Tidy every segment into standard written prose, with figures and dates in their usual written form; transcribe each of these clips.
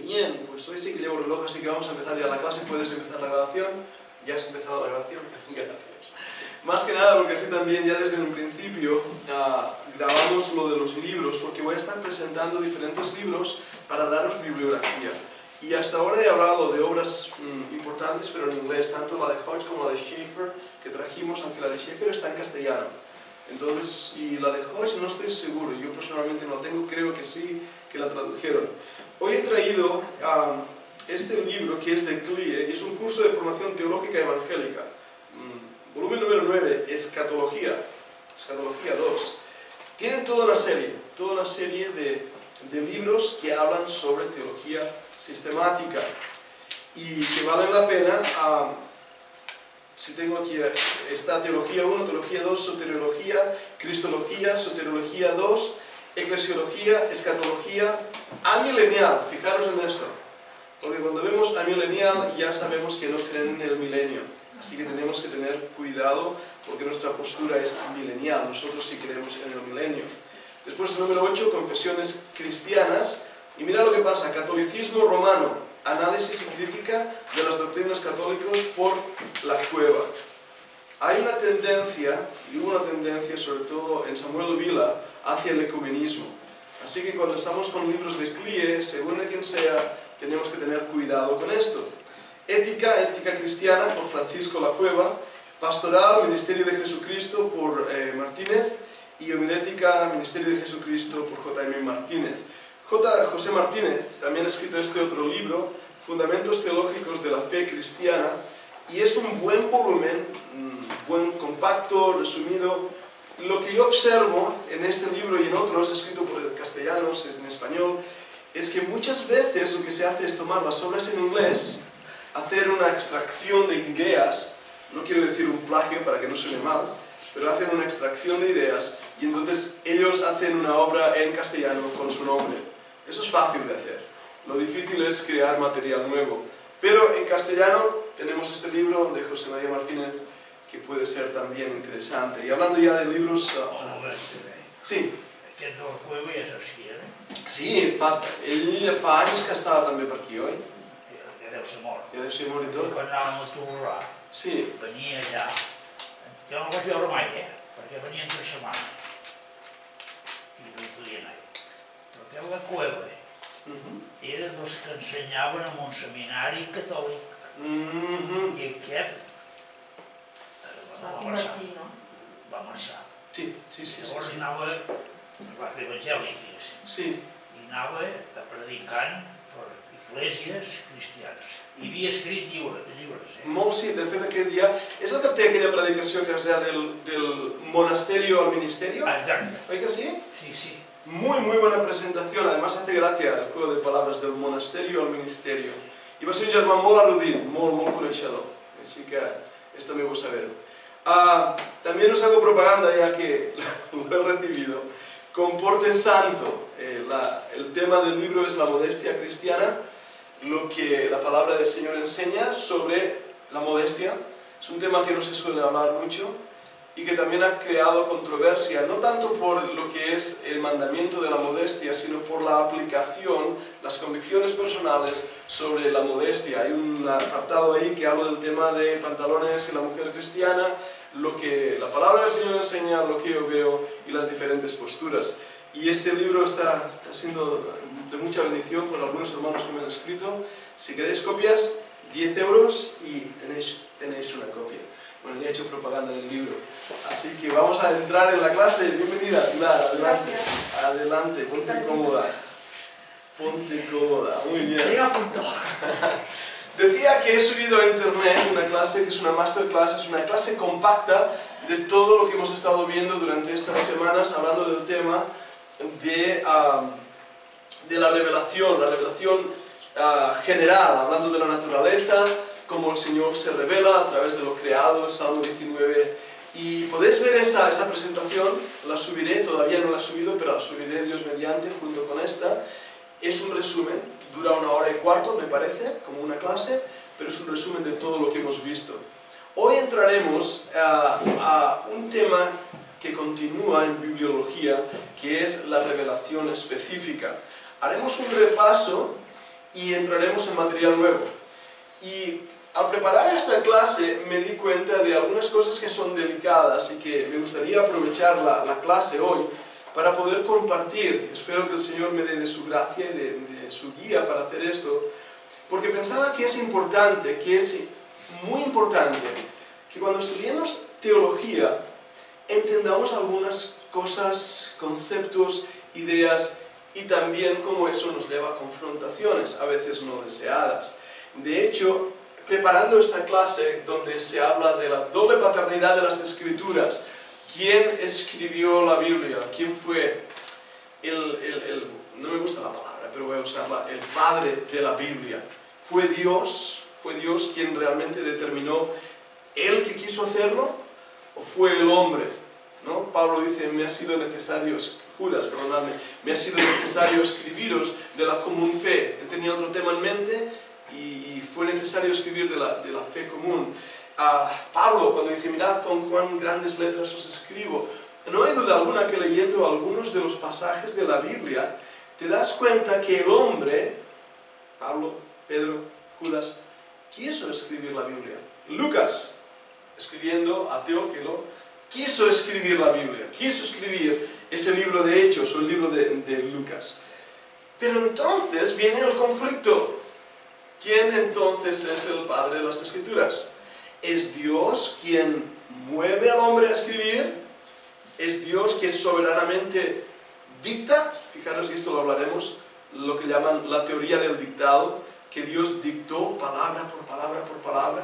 Bien, pues hoy sí que llevo reloj, así que vamos a empezar ya la clase. Puedes empezar la grabación. ¿Ya has empezado la grabación? Gracias. Más que nada porque así también ya desde un principio grabamos lo de los libros, porque voy a estar presentando diferentes libros para daros bibliografía. Y hasta ahora he hablado de obras importantes, pero en inglés, tanto la de Hodge como la de Schaeffer que trajimos, aunque la de Schaeffer está en castellano. Entonces, y la de Hodge no estoy seguro, yo personalmente no la tengo, creo que sí, que la tradujeron. Hoy he traído este libro que es de CLIE, es un curso de formación teológica evangélica, volumen número 9, Escatología 2. Tienen toda una serie de libros que hablan sobre teología sistemática y que valen la pena. Si tengo aquí, está Teología 1, Teología 2, Soteriología, Cristología, Soteriología 2, Eclesiología, Escatología, amilenial. Fijaros en esto, porque cuando vemos amilenial ya sabemos que no creen en el milenio, así que tenemos que tener cuidado porque nuestra postura es amilenial, nosotros sí creemos en el milenio. Después el número 8, Confesiones cristianas, y mira lo que pasa, Catolicismo romano, análisis y crítica de las doctrinas católicas por la Cueva. Hay una tendencia, y hubo una tendencia sobre todo en Samuel Vila, hacia el ecumenismo. Así que cuando estamos con libros de CLIE, según de quien sea, tenemos que tener cuidado con esto. Ética cristiana por Francisco La Cueva, Pastoral, Ministerio de Jesucristo por Martínez, y Homilética, Ministerio de Jesucristo por J.M. Martínez. José Martínez también ha escrito este otro libro, Fundamentos Teológicos de la Fe Cristiana, y es un buen volumen, buen compacto, resumido. Lo que yo observo en este libro y en otros, escrito por castellanos, en español, es que muchas veces lo que se hace es tomar las obras en inglés, hacer una extracción de ideas, no quiero decir un plagio para que no suene mal, pero hacen una extracción de ideas y entonces ellos hacen una obra en castellano con su nombre. Eso es fácil de hacer. Lo difícil es crear material nuevo. Pero en castellano tenemos este libro de José María Martínez que puede ser también interesante. Y hablando ya de libros... Sí. Aquest de La Cueva ja saps qui era? Sí, ell fa anys que estava també per aquí, oi? Ja deu ser mort. Ja deu ser mort i tot. Quan anàvem a Torrà, venia allà. Jo no el vaig veure mai, perquè venia entre setmana. I no hi podia anar. Però aquest La Cueva era dels que ensenyaven en un seminari catòlic. I aquest va marxar. Sí. Llavors anava, va fer evangèlic, diguéssim, i anava predicant per esglésies cristianes. I havia escrit llibres. Molt, sí, de fet aquest dia... És el que té aquella predicació que es deia del monasterio al ministerio? Exacte. ¿Oi que sí? Sí. Muy buena presentación, además hace gracia el juego de palabras del monasterio al ministerio. I va ser un germà molt erudit, molt coneixedor, així que és també bo saber-ho. También os hago propaganda, ya que lo he recibido, con Porte Santo. El tema del libro es la modestia cristiana, lo que la palabra del Señor enseña sobre la modestia. Es un tema que no se suele hablar mucho y que también ha creado controversia, no tanto por lo que es el mandamiento de la modestia, sino por la aplicación, las convicciones personales sobre la modestia. Hay un apartado ahí que habla del tema de pantalones en la mujer cristiana, lo que la palabra del Señor enseña, lo que yo veo y las diferentes posturas. Y este libro está siendo de mucha bendición por algunos hermanos que me han escrito. Si queréis copias, 10 euros y tenéis una copia. Bueno, ya he hecho propaganda del libro. Así que vamos a entrar en la clase. Bienvenida, Pilar, adelante. Adelante, ponte cómoda. Muy bien. Llega a punto. Decía que he subido a internet una clase que es una masterclass, es una clase compacta de todo lo que hemos estado viendo durante estas semanas, hablando del tema de la revelación general, hablando de la naturaleza, cómo el Señor se revela a través de lo creado, Salmo 19. Y podéis ver esa presentación, la subiré, todavía no la he subido, pero la subiré Dios mediante junto con esta. Es un resumen, dura 1 hora y cuarto, me parece, como una clase, pero es un resumen de todo lo que hemos visto. Hoy entraremos a un tema que continúa en bibliología, que es la revelación específica. Haremos un repaso y entraremos en material nuevo. Y al preparar esta clase me di cuenta de algunas cosas que son delicadas y que me gustaría aprovechar la clase hoy para poder compartir. Espero que el Señor me dé de su gracia y de su guía para hacer esto, porque pensaba que es importante, que es muy importante, que cuando estudiemos teología entendamos algunas cosas, conceptos, ideas, y también cómo eso nos lleva a confrontaciones, a veces no deseadas. De hecho, preparando esta clase donde se habla de la doble paternidad de las Escrituras, ¿quién escribió la Biblia? ¿Quién fue no me gusta la palabra, pero voy a usarla, el padre de la Biblia? ¿Fue Dios quien realmente determinó él que quiso hacerlo? ¿O fue el hombre? ¿No? Pablo dice, me ha sido necesario, Judas, perdonadme, me ha sido necesario escribiros de la común fe. Él tenía otro tema en mente y fue necesario escribir de la fe común. Pablo, cuando dice, mirad con cuán grandes letras os escribo, no hay duda alguna que leyendo algunos de los pasajes de la Biblia, te das cuenta que el hombre, Pablo, Pedro, Judas, quiso escribir la Biblia. Lucas, escribiendo a Teófilo, quiso escribir la Biblia, quiso escribir ese libro de Hechos o el libro de Lucas. Pero entonces viene el conflicto. ¿Quién entonces es el padre de las Escrituras? ¿Es Dios quien mueve al hombre a escribir? ¿Es Dios que soberanamente dicta? Fijaros, y esto lo hablaremos, lo que llaman la teoría del dictado, que Dios dictó palabra por palabra por palabra.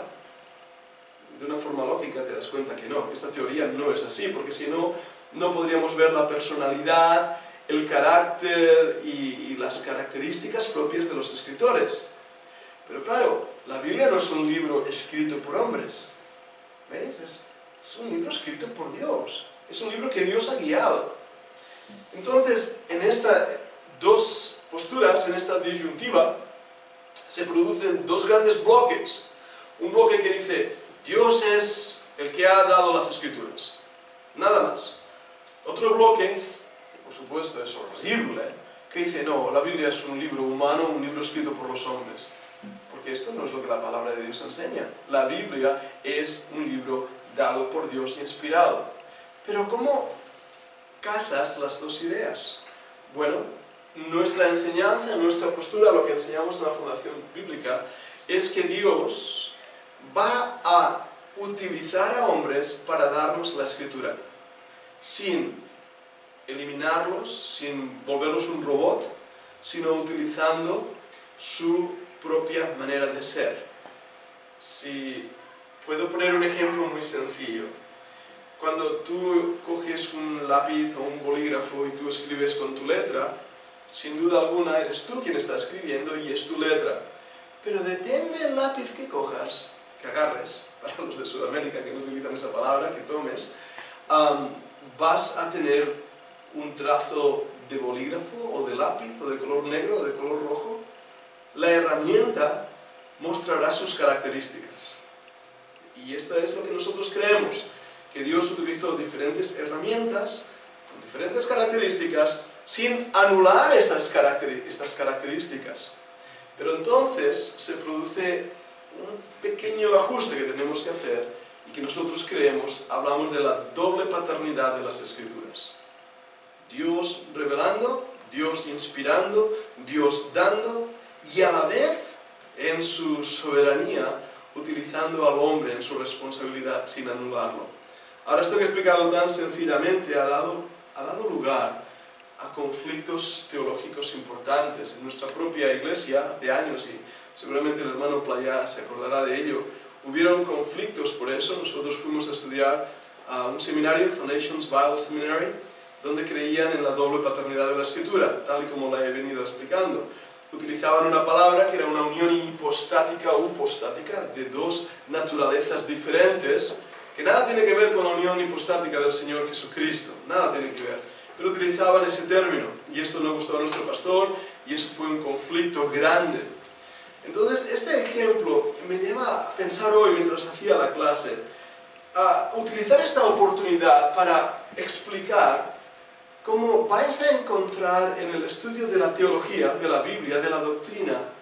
De una forma lógica te das cuenta que no, que esta teoría no es así, porque si no, no podríamos ver la personalidad, el carácter y las características propias de los escritores. Pero claro, la Biblia no es un libro escrito por hombres, ¿veis? Es un libro escrito por Dios, es un libro que Dios ha guiado. Entonces, en estas dos posturas, en esta disyuntiva, se producen dos grandes bloques. Un bloque que dice, Dios es el que ha dado las Escrituras, nada más. Otro bloque, que por supuesto es horrible, que dice, no, la Biblia es un libro humano, un libro escrito por los hombres. Porque esto no es lo que la palabra de Dios enseña. La Biblia es un libro dado por Dios y inspirado. Pero ¿cómo casas las dos ideas? Bueno, nuestra enseñanza, nuestra postura, lo que enseñamos en la Fundación Bíblica, es que Dios va a utilizar a hombres para darnos la Escritura, sin eliminarlos, sin volverlos un robot, sino utilizando su propia manera de ser. Si puedo poner un ejemplo muy sencillo. Cuando tú coges un lápiz o un bolígrafo y tú escribes con tu letra, sin duda alguna eres tú quien está escribiendo y es tu letra. Pero depende del lápiz que cojas, que agarres, para los de Sudamérica que no utilizan esa palabra, que tomes, vas a tener un trazo de bolígrafo o de lápiz o de color negro o de color rojo. La herramienta mostrará sus características. Y esto es lo que nosotros creemos, que Dios utilizó diferentes herramientas con diferentes características sin anular estas características. Pero entonces se produce un pequeño ajuste que tenemos que hacer y que nosotros creemos, hablamos de la doble paternidad de las Escrituras. Dios revelando, Dios inspirando, Dios dando y a la vez en su soberanía utilizando al hombre en su responsabilidad sin anularlo. Ahora esto que he explicado tan sencillamente ha dado lugar a conflictos teológicos importantes. En nuestra propia iglesia, hace años, y seguramente el hermano Playa se acordará de ello, hubieron conflictos por eso. Nosotros fuimos a estudiar a un seminario, Foundations Bible Seminary, donde creían en la doble paternidad de la Escritura, tal y como la he venido explicando. Utilizaban una palabra que era una unión hipostática o upostática de dos naturalezas diferentes, que nada tiene que ver con la unión hipostática del Señor Jesucristo, nada tiene que ver. Pero utilizaban ese término, y esto no gustó a nuestro pastor, y eso fue un conflicto grande. Entonces, este ejemplo me lleva a pensar hoy, mientras hacía la clase, a utilizar esta oportunidad para explicar cómo vais a encontrar en el estudio de la teología, de la Biblia, de la doctrina,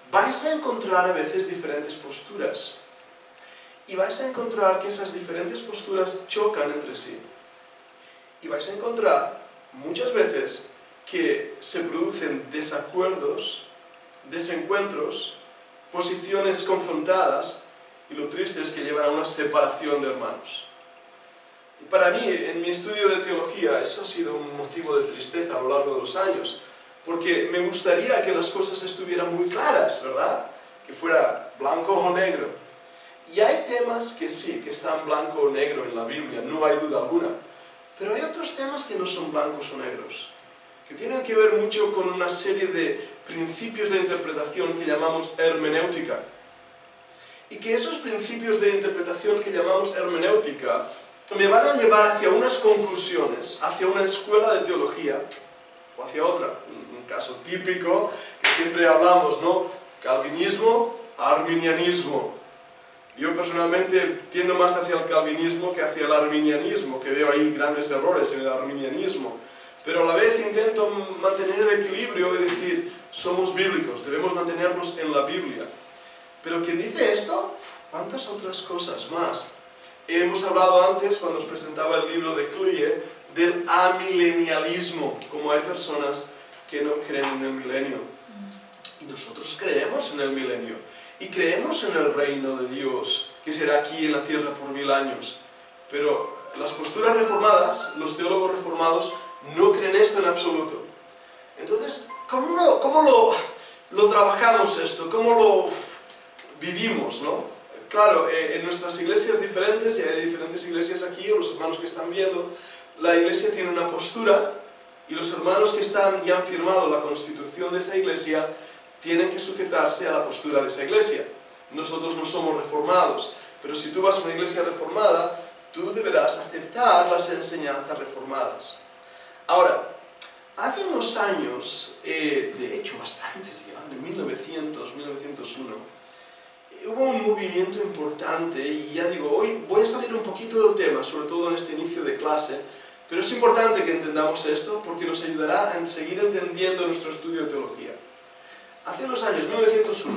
vais a encontrar a veces diferentes posturas. Y vais a encontrar que esas diferentes posturas chocan entre sí. Y vais a encontrar muchas veces que se producen desacuerdos, desencuentros, posiciones confrontadas, y lo triste es que llevan a una separación de hermanos. Y para mí, en mi estudio de teología, eso ha sido un motivo de tristeza a lo largo de los años, porque me gustaría que las cosas estuvieran muy claras, ¿verdad? Que fuera blanco o negro. Y hay temas que sí, que están blanco o negro en la Biblia, no hay duda alguna. Pero hay otros temas que no son blancos o negros, que tienen que ver mucho con una serie de principios de interpretación que llamamos hermenéutica. Y que esos principios de interpretación que llamamos hermenéutica me van a llevar hacia unas conclusiones, hacia una escuela de teología, o hacia otra. Un caso típico que siempre hablamos, ¿no? Calvinismo, arminianismo. Yo personalmente tiendo más hacia el calvinismo que hacia el arminianismo, que veo ahí grandes errores en el arminianismo. Pero a la vez intento mantener el equilibrio y decir, somos bíblicos, debemos mantenernos en la Biblia. Pero ¿qué dice esto? ¿Cuántas otras cosas más? Hemos hablado antes, cuando os presentaba el libro de Cluye, del amilenialismo, como hay personas que no creen en el milenio. Y nosotros creemos en el milenio. Y creemos en el reino de Dios, que será aquí en la tierra por 1000 años. Pero las posturas reformadas, los teólogos reformados, no creen esto en absoluto. Entonces, ¿cómo lo trabajamos esto? ¿Cómo lo vivimos, no? Claro, en nuestras iglesias diferentes, y hay diferentes iglesias aquí, o los hermanos que están viendo, la iglesia tiene una postura, y los hermanos que están y han firmado la constitución de esa iglesia tienen que sujetarse a la postura de esa iglesia. Nosotros no somos reformados, pero si tú vas a una iglesia reformada, tú deberás aceptar las enseñanzas reformadas. Ahora, hace unos años, de hecho bastantes, llevando en 1900, 1901, hubo un movimiento importante, y ya digo, hoy voy a salir un poquito del tema, sobre todo en este inicio de clase, pero es importante que entendamos esto porque nos ayudará a seguir entendiendo nuestro estudio de teología. Hace unos años, 1901,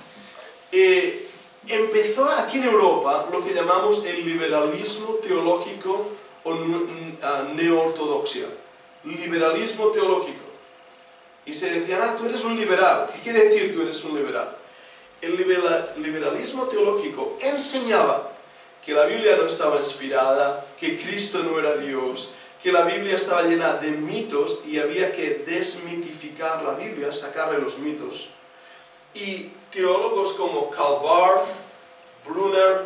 empezó aquí en Europa lo que llamamos el liberalismo teológico o neoortodoxia. Liberalismo teológico. Y se decían, tú eres un liberal. ¿Qué quiere decir tú eres un liberal? El liberalismo teológico enseñaba que la Biblia no estaba inspirada, que Cristo no era Dios, que la Biblia estaba llena de mitos y había que desmitificar la Biblia, sacarle los mitos. Y teólogos como Karl Barth, Brunner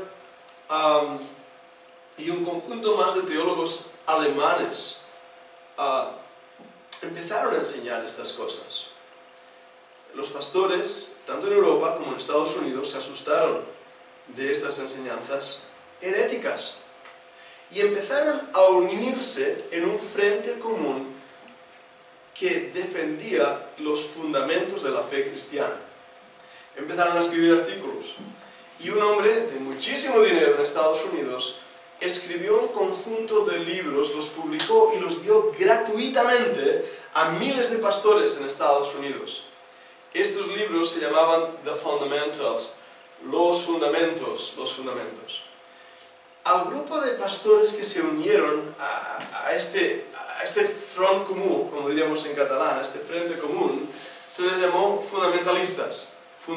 y un conjunto más de teólogos alemanes empezaron a enseñar estas cosas. Los pastores, tanto en Europa como en Estados Unidos, se asustaron de estas enseñanzas heréticas y empezaron a unirse en un frente común que defendía los fundamentos de la fe cristiana. Empezaron a escribir artículos y un hombre de muchísimo dinero en Estados Unidos escribió un conjunto de libros, los publicó y los dio gratuitamente a miles de pastores en Estados Unidos. Estos libros se llamaban The Fundamentals, los fundamentos. Al grupo de pastores que se unieron a este front común, como diríamos en catalán, a este frente común, se les llamó fundamentalistas.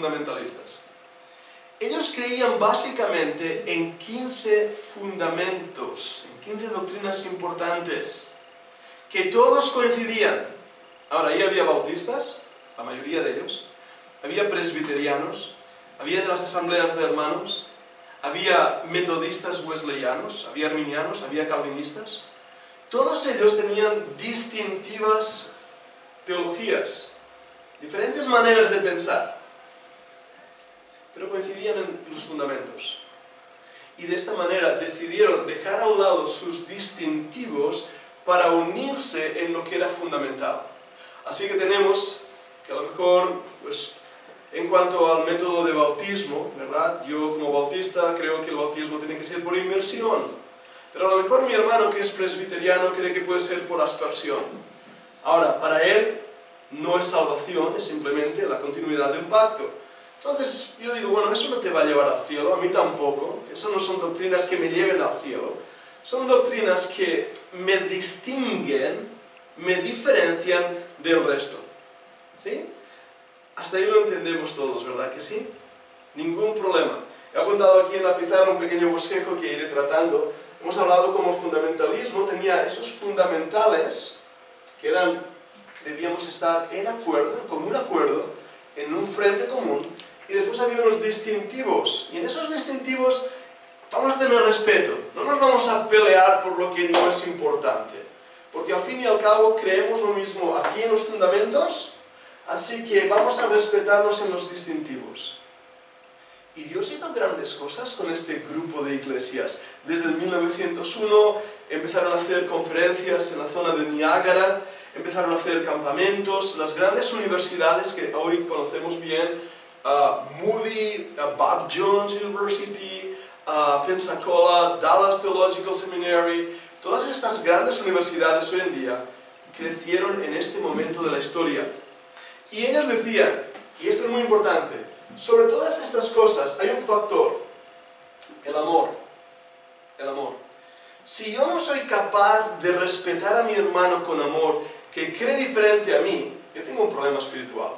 Ellos creían básicamente en 15 fundamentos, en 15 doctrinas importantes, que todos coincidían. Ahora, ahí había bautistas, la mayoría de ellos, había presbiterianos, había de las asambleas de hermanos, había metodistas wesleyanos, había arminianos, había calvinistas. Todos ellos tenían distintivas teologías, diferentes maneras de pensar, pero coincidían en los fundamentos. Y de esta manera decidieron dejar a un lado sus distintivos para unirse en lo que era fundamental. Así que tenemos que a lo mejor, pues, en cuanto al método de bautismo, ¿verdad? Yo como bautista creo que el bautismo tiene que ser por inmersión. Pero a lo mejor mi hermano que es presbiteriano cree que puede ser por aspersión. Ahora, para él no es salvación, es simplemente la continuidad de un pacto. Entonces yo digo, bueno, eso no te va a llevar al cielo, a mí tampoco. Eso no son doctrinas que me lleven al cielo. Son doctrinas que me distinguen, me diferencian del resto. ¿Sí? Hasta ahí lo entendemos todos, ¿verdad que sí? Ningún problema. He apuntado aquí en la pizarra un pequeño bosquejo que iré tratando. Hemos hablado como fundamentalismo, tenía esos fundamentales que debíamos estar en acuerdo, en común acuerdo, en un frente común, y después había unos distintivos, y en esos distintivos vamos a tener respeto, no nos vamos a pelear por lo que no es importante, porque al fin y al cabo creemos lo mismo aquí en los fundamentos, así que vamos a respetarnos en los distintivos. Y Dios hizo grandes cosas con este grupo de iglesias. Desde el 1901 empezaron a hacer conferencias en la zona de Niágara, empezaron a hacer campamentos, las grandes universidades que hoy conocemos bien, Moody, Bob Jones University, Pensacola, Dallas Theological Seminary, todas estas grandes universidades hoy en día crecieron en este momento de la historia. Y ellos decían, y esto es muy importante, sobre todas estas cosas hay un factor, el amor. El amor. Si yo no soy capaz de respetar a mi hermano con amor, que cree diferente a mí, yo tengo un problema espiritual.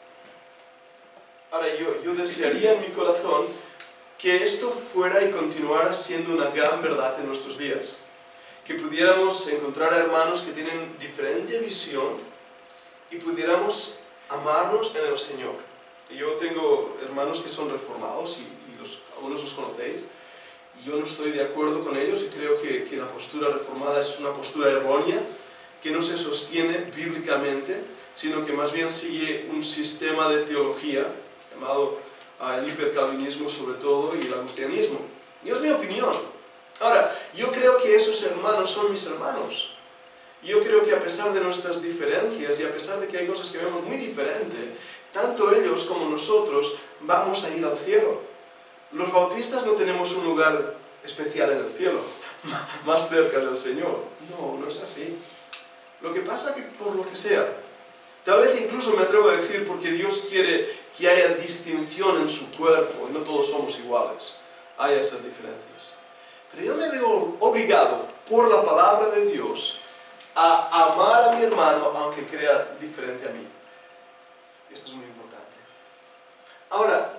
Ahora, yo desearía en mi corazón que esto fuera y continuara siendo una gran verdad en nuestros días. Que pudiéramos encontrar hermanos que tienen diferente visión y pudiéramos amarnos en el Señor. Yo tengo hermanos que son reformados y algunos los conocéis. Yo no estoy de acuerdo con ellos y creo que la postura reformada es una postura errónea, que no se sostiene bíblicamente, sino que más bien sigue un sistema de teología, llamado el hipercalvinismo sobre todo, y el agustianismo. Y es mi opinión. Ahora, yo creo que esos hermanos son mis hermanos. Yo creo que a pesar de nuestras diferencias y a pesar de que hay cosas que vemos muy diferentes, tanto ellos como nosotros vamos a ir al cielo. Los bautistas no tenemos un lugar especial en el cielo, más cerca del Señor. No, no es así. Lo que pasa es que por lo que sea, tal vez incluso me atrevo a decir porque Dios quiere que haya distinción en su cuerpo, y no todos somos iguales, hay esas diferencias. Pero yo me veo obligado por la palabra de Dios a amar a mi hermano aunque crea diferente a mí. Esto es muy importante. Ahora,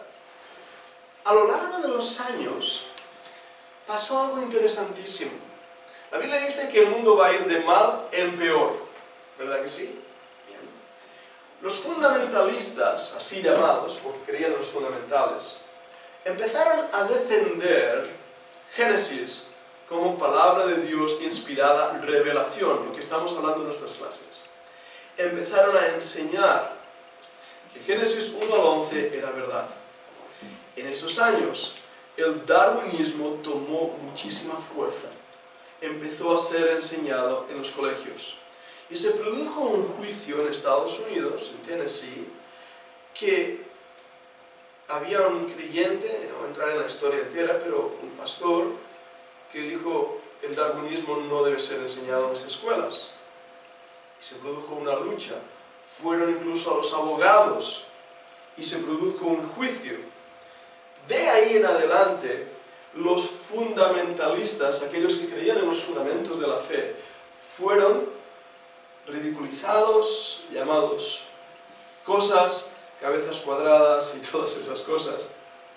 a lo largo de los años pasó algo interesantísimo. La Biblia dice que el mundo va a ir de mal en peor, ¿verdad que sí? Bien. Los fundamentalistas, así llamados, porque creían en los fundamentales, empezaron a defender Génesis como palabra de Dios inspirada revelación, lo que estamos hablando en nuestras clases. Empezaron a enseñar que Génesis 1 al 11 era verdad. En esos años, el darwinismo tomó muchísima fuerza. Empezó a ser enseñado en los colegios. Y se produjo un juicio en Estados Unidos, en Tennessee, que había un creyente, no voy a entrar en la historia entera, pero un pastor que dijo el darwinismo no debe ser enseñado en las escuelas. Y se produjo una lucha. Fueron incluso a los abogados y se produjo un juicio. De ahí en adelante, los fundamentalistas, aquellos que creían en los fundamentos de la fe, fueron ridiculizados, llamados cosas, cabezas cuadradas y todas esas cosas.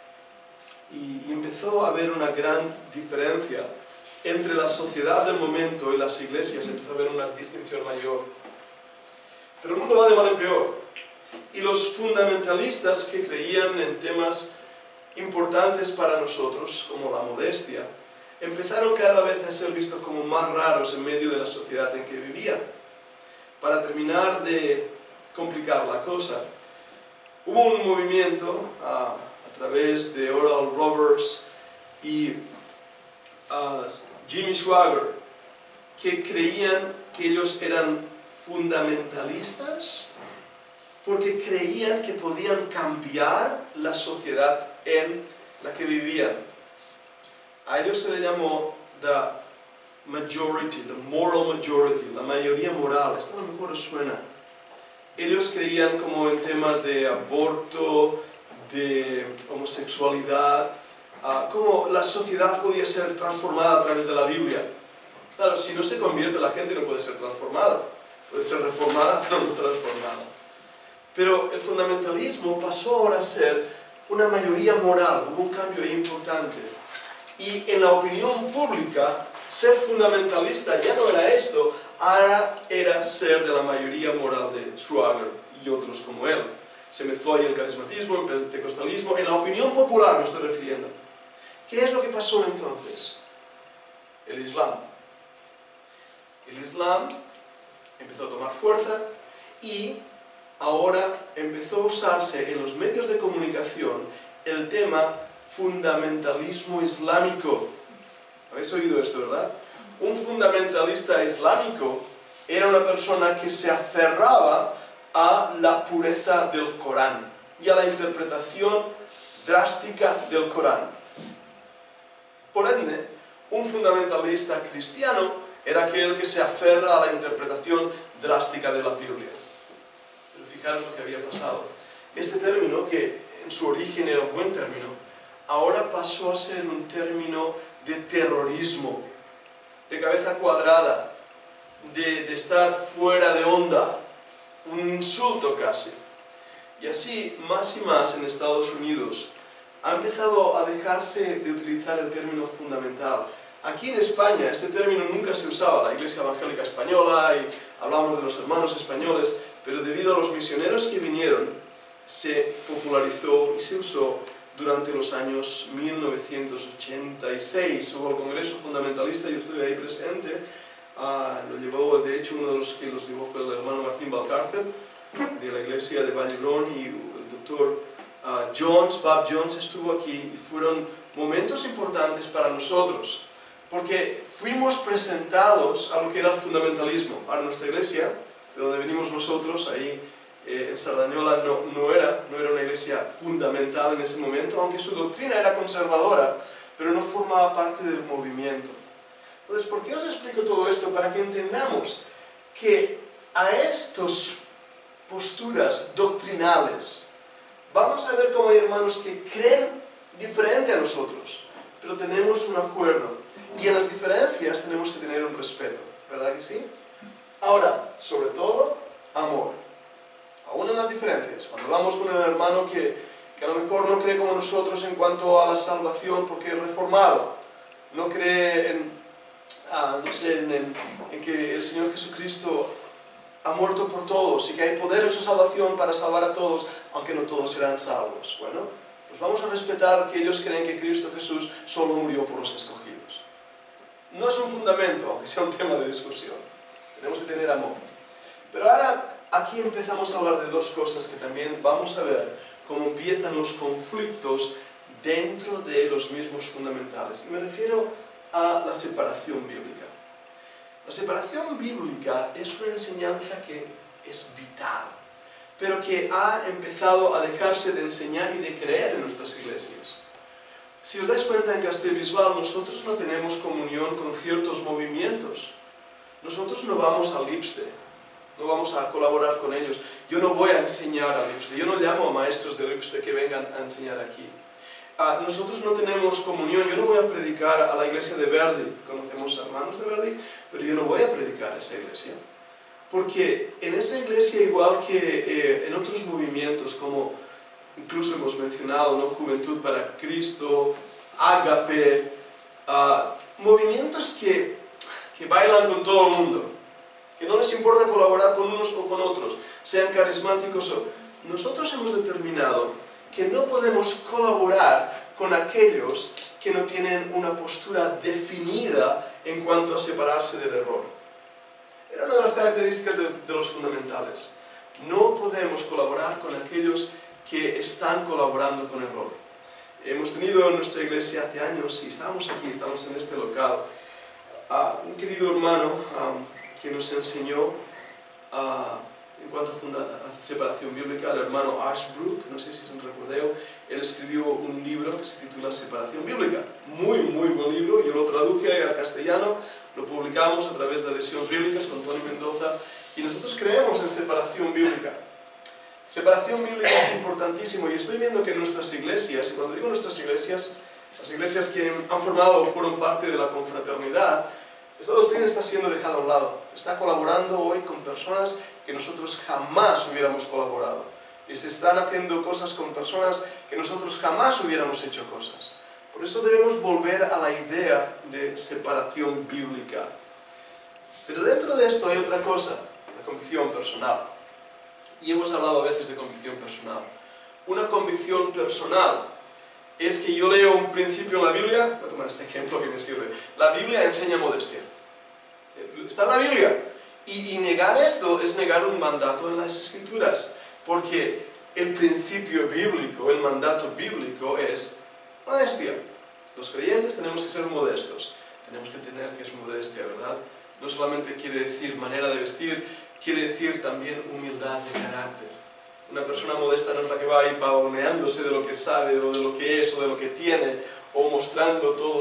Y empezó a haber una gran diferencia entre la sociedad del momento y las iglesias, empezó a haber una distinción mayor. Pero el mundo va de mal en peor. Y los fundamentalistas que creían en temas importantes para nosotros, como la modestia, empezaron cada vez a ser vistos como más raros en medio de la sociedad en que vivían. Para terminar de complicar la cosa, hubo un movimiento a través de Oral Roberts y Jimmy Swaggart, que creían que ellos eran fundamentalistas porque creían que podían cambiar la sociedad en la que vivían. A ellos se le llamó the majority, the moral majority, la mayoría moral. Esto a lo mejor os suena. Ellos creían como en temas de aborto, de sexualidad, cómo la sociedad podía ser transformada a través de la Biblia. Claro, si no se convierte la gente no puede ser transformada. Puede ser reformada, pero no transformada. Pero el fundamentalismo pasó ahora a ser una mayoría moral, hubo un cambio ahí importante. Y en la opinión pública, ser fundamentalista ya no era esto, ahora era ser de la mayoría moral de Schwager y otros como él. Se mezcló ahí el carismatismo, el pentecostalismo, en la opinión popular me estoy refiriendo. ¿Qué es lo que pasó entonces? El Islam. El Islam empezó a tomar fuerza y ahora empezó a usarse en los medios de comunicación el tema fundamentalismo islámico. ¿Habéis oído esto, verdad? Un fundamentalista islámico era una persona que se aferraba a la pureza del Corán y a la interpretación drástica del Corán. Por ende, un fundamentalista cristiano era aquel que se aferra a la interpretación drástica de la Biblia. Pero fijaros lo que había pasado. Este término, que en su origen era un buen término, ahora pasó a ser un término de terrorismo, de cabeza cuadrada, de estar fuera de onda, un insulto casi. Y así, más y más en Estados Unidos, ha empezado a dejarse de utilizar el término fundamental. Aquí en España este término nunca se usaba, la Iglesia Evangélica Española, y hablamos de los hermanos españoles, pero debido a los misioneros que vinieron, se popularizó y se usó durante los años 1986. Hubo el Congreso Fundamentalista, yo estuve ahí presente, lo llevó, de hecho uno de los que los llevó fue el hermano Martín Valcárcel, de la Iglesia de Vallebrón, y el doctor Bob Jones estuvo aquí, y fueron momentos importantes para nosotros, porque fuimos presentados a lo que era el fundamentalismo. Ahora nuestra iglesia, de donde venimos nosotros, ahí en Sardañola, no era una iglesia fundamental en ese momento, aunque su doctrina era conservadora, pero no formaba parte del movimiento. Entonces, ¿por qué os explico todo esto? Para que entendamos que a estas posturas doctrinales, vamos a ver cómo hay hermanos que creen diferente a nosotros, pero tenemos un acuerdo. Y en las diferencias tenemos que tener un respeto, ¿verdad que sí? Ahora, sobre todo, amor. Aún en las diferencias, cuando hablamos con un hermano que a lo mejor no cree como nosotros en cuanto a la salvación porque es reformado, no cree en que el Señor Jesucristo ha muerto por todos y que hay poder en su salvación para salvar a todos, aunque no todos serán salvos. Bueno, pues vamos a respetar que ellos creen que Cristo Jesús solo murió por los escogidos. No es un fundamento, aunque sea un tema de discusión. Tenemos que tener amor. Pero ahora aquí empezamos a hablar de dos cosas que también vamos a ver cómo empiezan los conflictos dentro de los mismos fundamentales. Y me refiero a la separación bíblica. La separación bíblica es una enseñanza que es vital, pero que ha empezado a dejarse de enseñar y de creer en nuestras iglesias. Si os dais cuenta, en Castellbisbal nosotros no tenemos comunión con ciertos movimientos. Nosotros no vamos al IPSTE, no vamos a colaborar con ellos. Yo no voy a enseñar al IPSTE, yo no llamo a maestros del IPSTE que vengan a enseñar aquí. Nosotros no tenemos comunión, yo no voy a predicar a la iglesia de Verdi, conocemos a hermanos de Verdi, pero yo no voy a predicar a esa iglesia. Porque en esa iglesia, igual que en otros movimientos, como incluso hemos mencionado, ¿no? Juventud para Cristo, Ágape, movimientos que bailan con todo el mundo, que no les importa colaborar con unos o con otros, sean carismáticos o... Nosotros hemos determinado que no podemos colaborar con aquellos que no tienen una postura definida en cuanto a separarse del error. Era una de las características de los fundamentales. No podemos colaborar con aquellos que están colaborando con error. Hemos tenido en nuestra iglesia hace años, y estamos aquí, estamos en este local, un querido hermano que nos enseñó en cuanto a separación bíblica, el hermano Ashbrook, no sé si es un recordeo. Él escribió un libro que se titula Separación Bíblica. Muy buen libro, yo lo traduje al castellano, lo publicamos a través de Adhesiones Bíblicas con Tony Mendoza, y nosotros creemos en separación bíblica. Separación bíblica es importantísimo y estoy viendo que nuestras iglesias, y cuando digo nuestras iglesias, las iglesias que han formado o fueron parte de la confraternidad, esta doctrina está siendo dejada a un lado. Está colaborando hoy con personas que nosotros jamás hubiéramos colaborado. Y se están haciendo cosas con personas que nosotros jamás hubiéramos hecho cosas. Por eso debemos volver a la idea de separación bíblica. Pero dentro de esto hay otra cosa, la convicción personal. Y hemos hablado a veces de convicción personal. Una convicción personal es que yo leo un principio en la Biblia, voy a tomar este ejemplo que me sirve. La Biblia enseña modestia. Está en la Biblia. Y negar esto es negar un mandato en las Escrituras. Porque el principio bíblico, el mandato bíblico es modestia. Los creyentes tenemos que ser modestos. Tenemos que tener que es modestia, ¿verdad? No solamente quiere decir manera de vestir, quiere decir también humildad de carácter. Una persona modesta no es la que va ahí pavoneándose de lo que sabe, o de lo que es, o de lo que tiene, o mostrando todo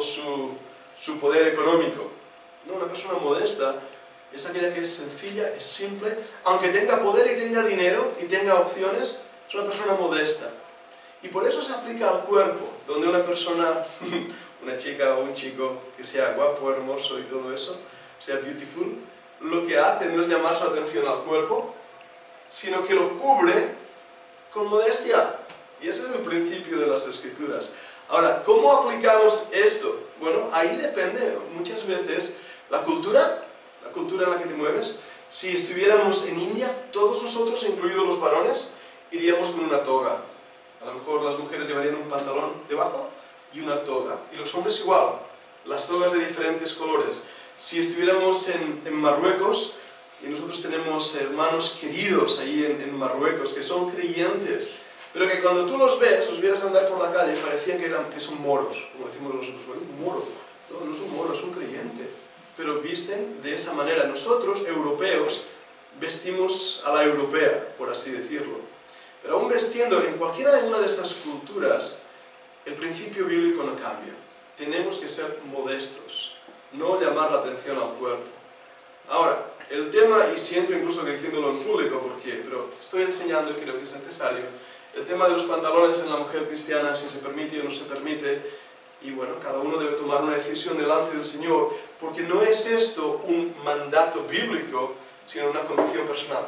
su poder económico. No, una persona modesta es aquella que es sencilla, es simple, aunque tenga poder y tenga dinero y tenga opciones, es una persona modesta. Y por eso se aplica al cuerpo, donde una persona, una chica o un chico que sea guapo, hermoso y todo eso, sea beautiful, lo que hace no es llamar su atención al cuerpo, sino que lo cubre con modestia. Y ese es el principio de las Escrituras. Ahora, ¿cómo aplicamos esto? Bueno, ahí depende muchas veces la cultura en la que te mueves. Si estuviéramos en India, todos nosotros, incluidos los varones, iríamos con una toga. A lo mejor las mujeres llevarían un pantalón debajo y una toga. Y los hombres igual, las togas de diferentes colores. Si estuviéramos en Marruecos, y nosotros tenemos hermanos queridos ahí en Marruecos, que son creyentes, pero que cuando tú los ves, los vieras andar por la calle, parecía que son moros, como decimos nosotros. Bueno, un moro. No es un moro, es un creyente. Pero visten de esa manera. Nosotros, europeos, vestimos a la europea, por así decirlo. Pero aún vestiendo en cualquiera de una de esas culturas, el principio bíblico no cambia. Tenemos que ser modestos, no llamar la atención al cuerpo. Ahora, el tema, y siento incluso que diciéndolo en público, pero estoy enseñando y creo que es necesario, el tema de los pantalones en la mujer cristiana, si se permite o no se permite, y bueno, cada uno debe tomar una decisión delante del Señor, porque no es esto un mandato bíblico, sino una convicción personal.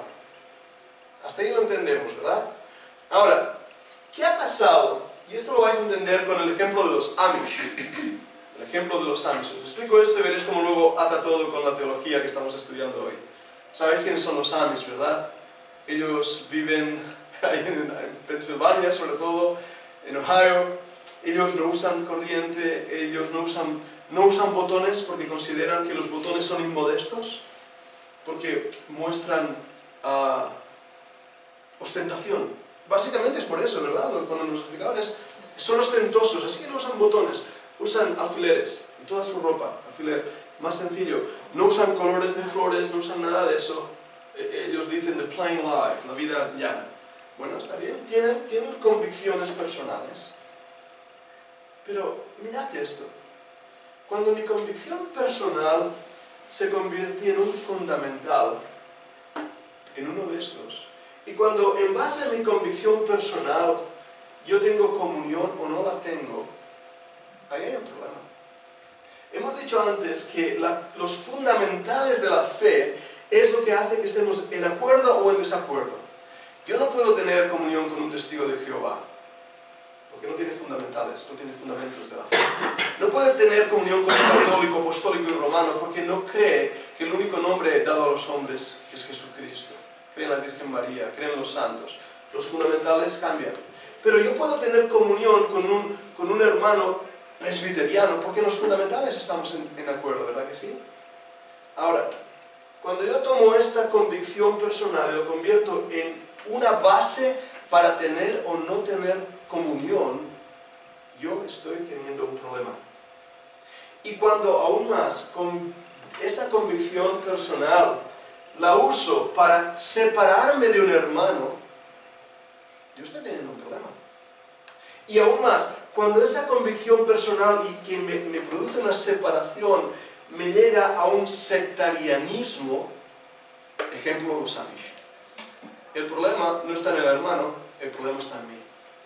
Hasta ahí lo entendemos, ¿verdad? Ahora, ¿qué ha pasado? Y esto lo vais a entender con el ejemplo de los Amish. El ejemplo de los Amish. Os explico esto y veréis cómo luego ata todo con la teología que estamos estudiando hoy. ¿Sabéis quiénes son los Amish, verdad? Ellos viven ahí en Pensilvania, sobre todo, en Ohio. Ellos no usan corriente, ellos no usan botones porque consideran que los botones son inmodestos, porque muestran ostentación. Básicamente es por eso, ¿verdad? Cuando nos explicaban son ostentosos, así que no usan botones, usan alfileres, en toda su ropa, alfiler, más sencillo. No usan colores de flores, no usan nada de eso. Ellos dicen the plain life, la vida llana. Bueno, está bien, tienen convicciones personales. Pero mirad esto, cuando mi convicción personal se convierte en un fundamental, en uno de estos, y cuando en base a mi convicción personal yo tengo comunión o no la tengo, ahí hay un problema. Hemos dicho antes que los fundamentales de la fe es lo que hace que estemos en acuerdo o en desacuerdo. Yo no puedo tener comunión con un testigo de Jehová, porque no tiene fundamentales, no tiene fundamentos de la fe. No puede tener comunión con un católico, apostólico y romano, porque no cree que el único nombre dado a los hombres es Jesucristo. Cree en la Virgen María, cree en los santos. Los fundamentales cambian. Pero yo puedo tener comunión con un hermano presbiteriano, porque en los fundamentales estamos en acuerdo, ¿verdad que sí? Ahora, cuando yo tomo esta convicción personal y lo convierto en una base para tener o no tener comunión, yo estoy teniendo un problema. Y cuando aún más, con esta convicción personal, la uso para separarme de un hermano, yo estoy teniendo un problema. Y aún más, cuando esa convicción personal y que me produce una separación me llega a un sectarianismo, ejemplo los Amish. El problema no está en el hermano, el problema está en mí.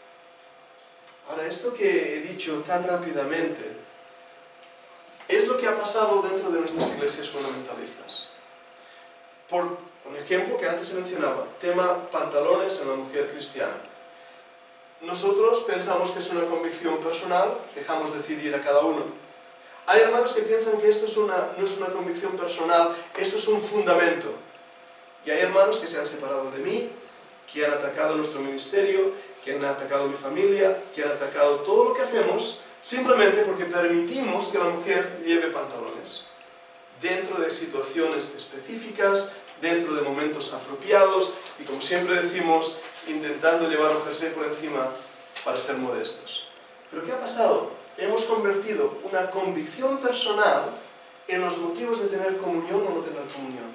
Ahora, esto que he dicho tan rápidamente es lo que ha pasado dentro de nuestras iglesias fundamentalistas. Por un ejemplo que antes se mencionaba, tema pantalones en la mujer cristiana. Nosotros pensamos que es una convicción personal, dejamos decidir a cada uno. Hay hermanos que piensan que esto no es una convicción personal, esto es un fundamento. Y hay hermanos que se han separado de mí, que han atacado nuestro ministerio, que han atacado mi familia, que han atacado todo lo que hacemos, simplemente porque permitimos que la mujer lleve pantalones. Dentro de situaciones específicas, dentro de momentos apropiados, y como siempre decimos, intentando llevar el jersey por encima para ser modestos. ¿Pero qué ha pasado? Hemos convertido una convicción personal en los motivos de tener comunión o no tener comunión.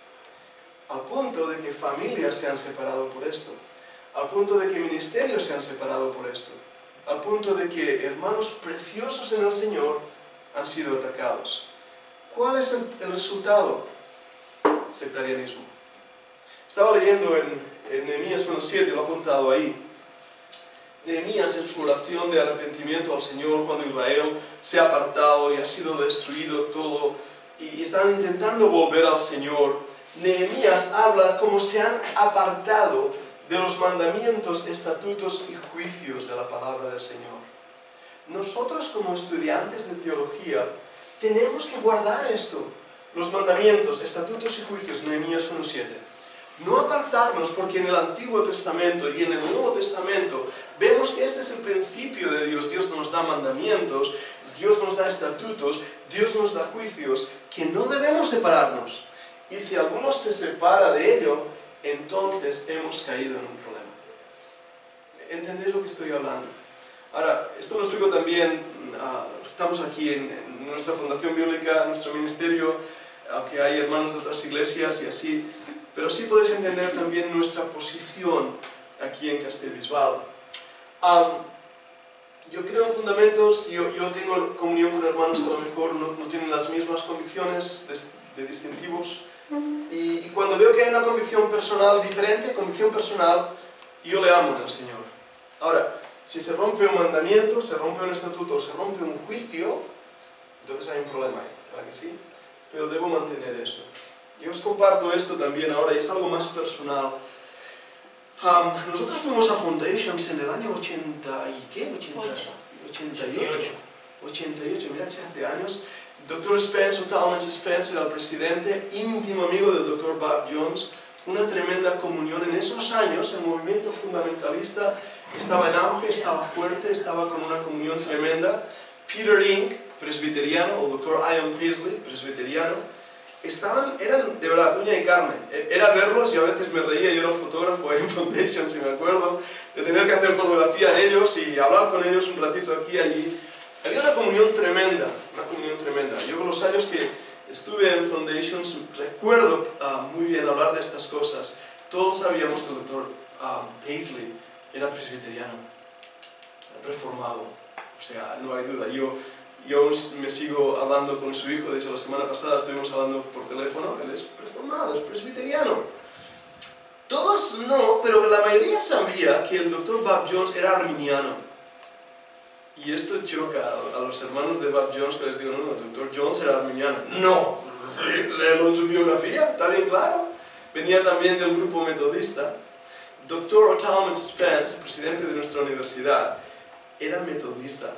Al punto de que familias se han separado por esto. Al punto de que ministerios se han separado por esto. Al punto de que hermanos preciosos en el Señor han sido atacados. ¿Cuál es el resultado? Sectarianismo. Estaba leyendo en Nehemías 1:7, lo he apuntado ahí. Nehemías, en su oración de arrepentimiento al Señor cuando Israel se ha apartado y ha sido destruido todo y están intentando volver al Señor, Nehemías habla cómo se han apartado de los mandamientos, estatutos y juicios de la palabra del Señor. Nosotros como estudiantes de teología tenemos que guardar esto, los mandamientos, estatutos y juicios, Nehemías 1:7. No apartarnos, porque en el Antiguo Testamento y en el Nuevo Testamento vemos que este es el principio de Dios. Dios nos da mandamientos, Dios nos da estatutos, Dios nos da juicios, que no debemos separarnos. Y si alguno se separa de ello, entonces hemos caído en un problema. ¿Entendéis lo que estoy hablando? Ahora, esto lo explico también, estamos aquí en nuestra fundación bíblica, en nuestro ministerio, aunque hay hermanos de otras iglesias y así, pero sí podéis entender también nuestra posición aquí en Castellbisbal. Yo creo en fundamentos, yo tengo comunión con hermanos que a lo mejor no tienen las mismas convicciones de distintivos, y cuando veo que hay una convicción personal diferente, convicción personal, yo le amo en el Señor. Ahora, si se rompe un mandamiento, se rompe un estatuto, se rompe un juicio, entonces hay un problema ahí, ¿verdad que sí? Pero debo mantener eso. Yo os comparto esto también ahora, y es algo más personal. Nosotros fuimos a Foundations en el año 88, mira, hace años. Dr. Spence, o Talmadge Spence, era el presidente, íntimo amigo del Dr. Bob Jones. Una tremenda comunión. En esos años el movimiento fundamentalista estaba en auge, estaba fuerte, estaba con una comunión tremenda. Peter Inc., presbiteriano, o Dr. Ian Paisley, presbiteriano, eran de verdad uña y carne. Era verlos, yo a veces me reía, yo era fotógrafo ahí en Foundation, si me acuerdo, de tener que hacer fotografía de ellos y hablar con ellos un ratito aquí y allí. Había una comunión tremenda, una comunión tremenda. Yo con los años que estuve en Foundations recuerdo muy bien hablar de estas cosas. Todos sabíamos que el Dr. Paisley era presbiteriano, reformado, o sea, no hay duda. Yo me sigo hablando con su hijo, de hecho la semana pasada estuvimos hablando por teléfono, él es reformado, es presbiteriano. Todos no, pero la mayoría sabía que el Dr. Bob Jones era arminiano. Y esto choca a los hermanos de Bob Jones, que les digo, no, el Dr. Jones era arminiano. No, léelo en su biografía, está bien claro. Venía también del grupo metodista. Dr. Talmadge Spence, presidente de nuestra universidad, era metodista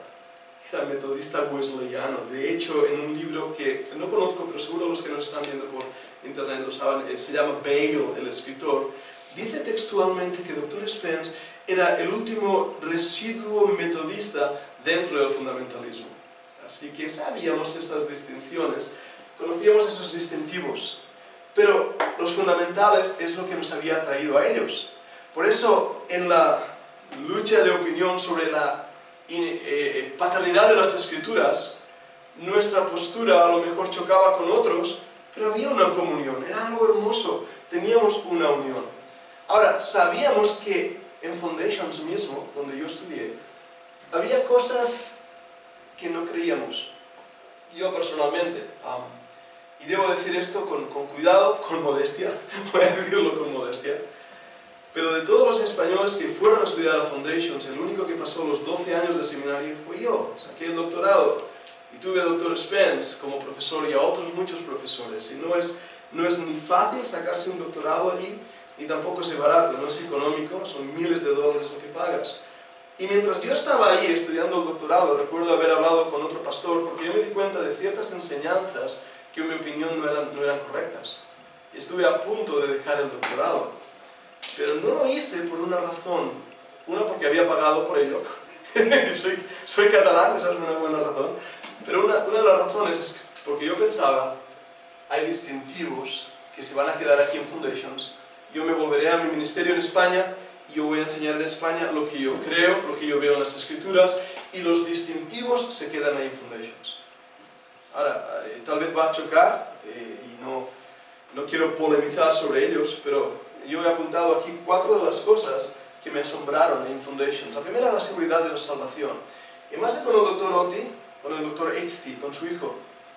wesleyano. De hecho, en un libro que no conozco, pero seguro los que nos están viendo por internet lo saben, se llama Bale, el escritor, dice textualmente que Dr. Spence era el último residuo metodista dentro del fundamentalismo. Así que sabíamos esas distinciones, conocíamos esos distintivos, pero los fundamentales es lo que nos había traído a ellos. Por eso, en la lucha de opinión sobre la paternidad de las Escrituras, nuestra postura a lo mejor chocaba con otros, pero había una comunión, era algo hermoso, teníamos una unión. Ahora, sabíamos que en Foundations mismo, donde yo estudié, había cosas que no creíamos. Yo personalmente, y debo decir esto con cuidado, con modestia, voy a decirlo con modestia, Pero de todos los españoles que fueron a estudiar a Foundations, el único que pasó los 12 años de seminario fui yo. Saqué el doctorado y tuve a Dr. Spence como profesor y a otros muchos profesores. Y no es ni fácil sacarse un doctorado allí, ni tampoco es barato, no es económico, son miles de dólares lo que pagas. Y mientras yo estaba allí estudiando el doctorado, recuerdo haber hablado con otro pastor, porque yo me di cuenta de ciertas enseñanzas que en mi opinión no eran correctas. Y estuve a punto de dejar el doctorado. Pero no lo hice por una razón. Una, porque había pagado por ello. soy catalán, esa es una buena razón. Pero una de las razones es porque yo pensaba, hay distintivos que se van a quedar aquí en Foundations. Yo me volveré a mi ministerio en España y yo voy a enseñar en España lo que yo creo, lo que yo veo en las Escrituras, y los distintivos se quedan ahí en Foundations. Ahora, tal vez va a chocar, y no quiero polemizar sobre ellos, pero yo he apuntado aquí 4 de las cosas que me asombraron en Foundations. La primera es la seguridad de la salvación. Y más de con el Dr. Otti, con el Dr. H.T., con su hijo.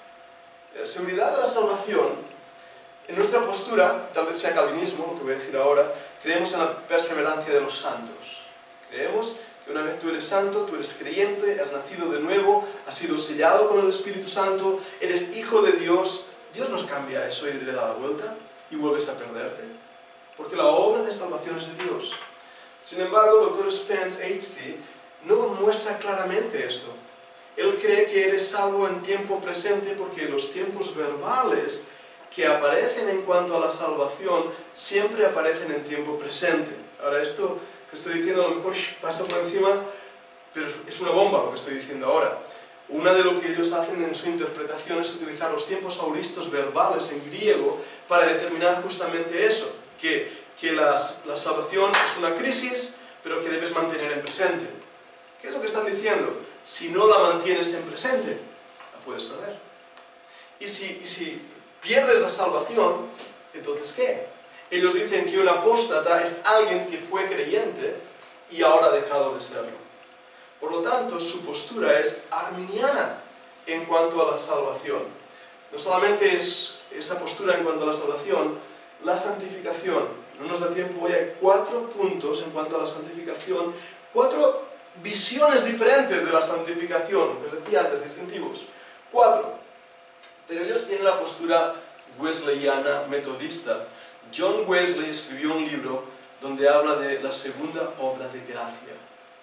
La seguridad de la salvación, en nuestra postura, tal vez sea calvinismo, lo que voy a decir ahora, creemos en la perseverancia de los santos. Creemos que una vez tú eres santo, tú eres creyente, has nacido de nuevo, has sido sellado con el Espíritu Santo, eres hijo de Dios. Dios nos cambia eso y le da la vuelta y vuelves a perderte. Porque la obra de salvación es de Dios. Sin embargo, Dr. Spence H.T. no muestra claramente esto. Él cree que eres salvo en tiempo presente porque los tiempos verbales que aparecen en cuanto a la salvación siempre aparecen en tiempo presente. Ahora, esto que estoy diciendo a lo mejor pasa por encima, pero es una bomba lo que estoy diciendo ahora. Una de lo que ellos hacen en su interpretación es utilizar los tiempos auristos verbales en griego para determinar justamente eso. Que la salvación es una crisis, pero que debes mantener en presente. ¿Qué es lo que están diciendo? Si no la mantienes en presente, la puedes perder. Y si pierdes la salvación, entonces ¿qué? Ellos dicen que un apóstata es alguien que fue creyente y ahora ha dejado de serlo. Por lo tanto, su postura es arminiana en cuanto a la salvación. No solamente es esa postura en cuanto a la salvación, la santificación. No nos da tiempo, hoy hay 4 puntos en cuanto a la santificación, 4 visiones diferentes de la santificación, que os decía antes, distintivos. 4. Pero ellos tienen la postura wesleyana metodista. John Wesley escribió un libro donde habla de la segunda obra de gracia,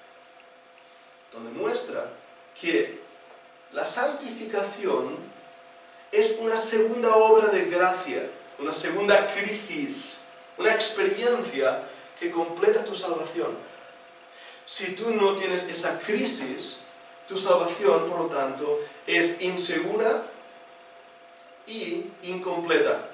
donde muestra que la santificación es una segunda obra de gracia, una segunda crisis, una experiencia que completa tu salvación. Si tú no tienes esa crisis, tu salvación, por lo tanto, es insegura y incompleta.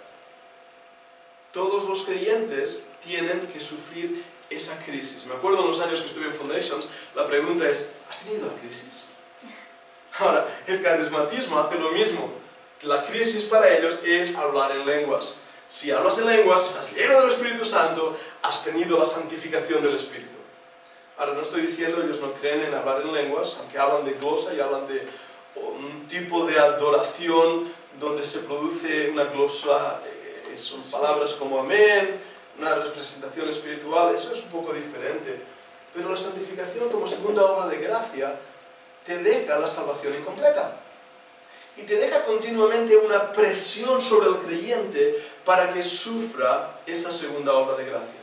Todos los creyentes tienen que sufrir esa crisis. Me acuerdo en los años que estuve en Foundations, la pregunta es, ¿has tenido la crisis? Ahora, el carismatismo hace lo mismo. La crisis para ellos es hablar en lenguas. Si hablas en lenguas, estás lleno del Espíritu Santo, has tenido la santificación del Espíritu. Ahora, no estoy diciendo, ellos no creen en hablar en lenguas, aunque hablan de glosa y hablan de un tipo de adoración donde se produce una glosa, son palabras como amén, una representación espiritual, eso es un poco diferente. Pero la santificación como segunda obra de gracia te deja la salvación incompleta. Y te deja continuamente una presión sobre el creyente para que sufra esa segunda obra de gracia.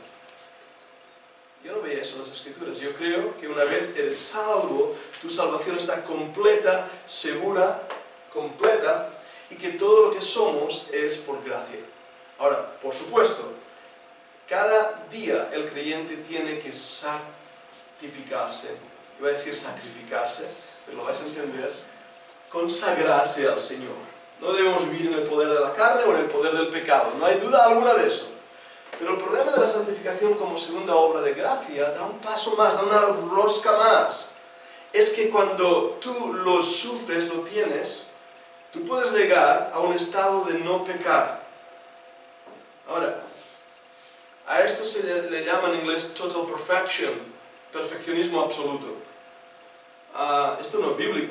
Yo no veía eso en las Escrituras. Yo creo que una vez eres salvo, tu salvación está completa, segura, completa, y que todo lo que somos es por gracia. Ahora, por supuesto, cada día el creyente tiene que santificarse, iba a decir sacrificarse, pero lo vais a entender, consagrarse al Señor. No debemos vivir en el poder de la carne o en el poder del pecado, no hay duda alguna de eso. Pero el problema de la santificación como segunda obra de gracia da un paso más, da una rosca más. Es que cuando tú lo sufres, lo tienes, tú puedes llegar a un estado de no pecar. Ahora, a esto se le llama en inglés total perfection, perfeccionismo absoluto. Esto no es bíblico.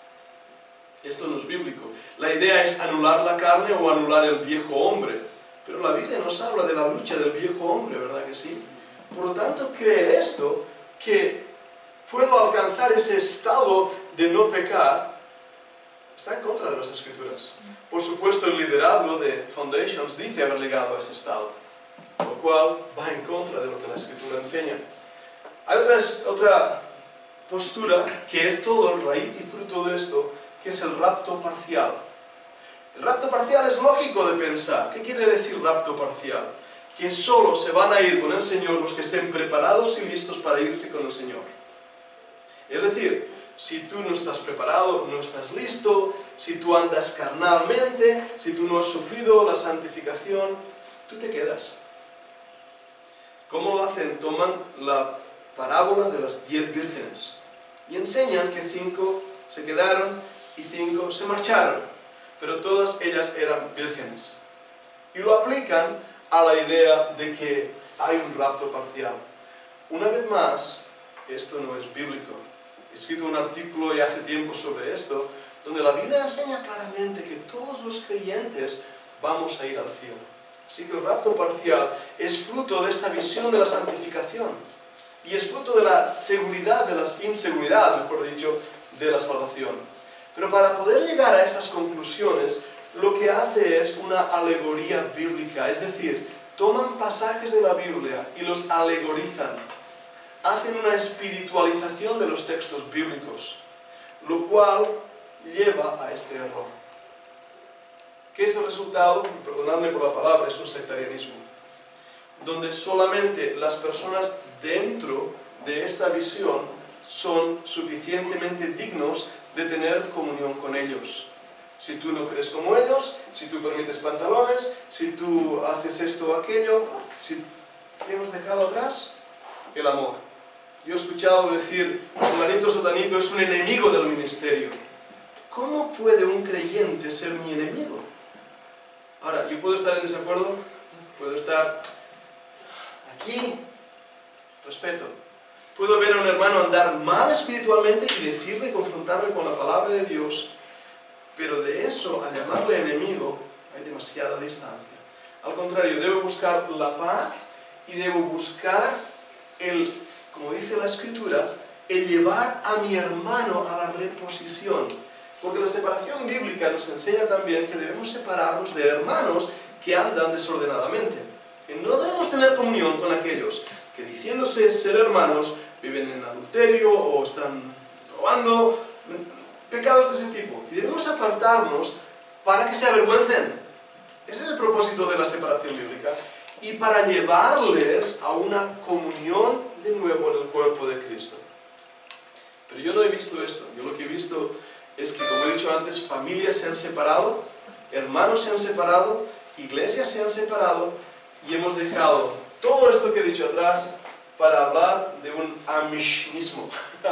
Esto no es bíblico. La idea es anular la carne o anular el viejo hombre. Pero la Biblia nos habla de la lucha del viejo hombre, ¿verdad que sí? Por lo tanto, creer esto, que puedo alcanzar ese estado de no pecar, está en contra de las Escrituras. Por supuesto, el liderazgo de Foundations dice haber llegado a ese estado, lo cual va en contra de lo que la Escritura enseña. Hay otra postura que es todo raíz y fruto de esto, que es el rapto parcial. El rapto parcial es lógico de pensar. ¿Qué quiere decir rapto parcial? Que solo se van a ir con el Señor los que estén preparados y listos para irse con el Señor. Es decir, si tú no estás preparado, no estás listo, si tú andas carnalmente, si tú no has sufrido la santificación, tú te quedas. ¿Cómo lo hacen? Toman la parábola de las 10 vírgenes y enseñan que 5 se quedaron y 5 se marcharon, pero todas ellas eran vírgenes. Y lo aplican a la idea de que hay un rapto parcial. Una vez más, esto no es bíblico. He escrito un artículo ya hace tiempo sobre esto, donde la Biblia enseña claramente que todos los creyentes vamos a ir al cielo. Así que el rapto parcial es fruto de esta visión de la santificación y es fruto de la seguridad, de la inseguridad, mejor dicho, de la salvación. Pero para poder llegar a esas conclusiones, lo que hace es una alegoría bíblica, es decir, toman pasajes de la Biblia y los alegorizan. Hacen una espiritualización de los textos bíblicos, lo cual lleva a este error. ¿Qué es el resultado? Perdonadme por la palabra, es un sectarianismo, donde solamente las personas dentro de esta visión son suficientemente dignos de tener comunión con ellos. Si tú no crees como ellos, si tú permites pantalones, si tú haces esto o aquello, ¿qué hemos dejado atrás? El amor. Yo he escuchado decir, fulanito sotanito es un enemigo del ministerio. ¿Cómo puede un creyente ser mi enemigo? Ahora, yo puedo estar en desacuerdo, puedo estar aquí, respeto. Puedo ver a un hermano andar mal espiritualmente y decirle, confrontarle con la palabra de Dios, pero de eso a llamarle enemigo hay demasiada distancia. Al contrario, debo buscar la paz y debo buscar como dice la Escritura, el llevar a mi hermano a la reposición. Porque la separación bíblica nos enseña también que debemos separarnos de hermanos que andan desordenadamente. Que no debemos tener comunión con aquellos que diciéndose ser hermanos viven en adulterio o están robando, pecados de ese tipo. Y debemos apartarnos para que se avergüencen. Ese es el propósito de la separación bíblica. Y para llevarles a una comunión de nuevo en el cuerpo de Cristo. Pero yo no he visto esto. Yo lo que he visto es que, como he dicho antes, familias se han separado, hermanos se han separado, iglesias se han separado y hemos dejado todo esto que he dicho atrás para hablar de un amishismo.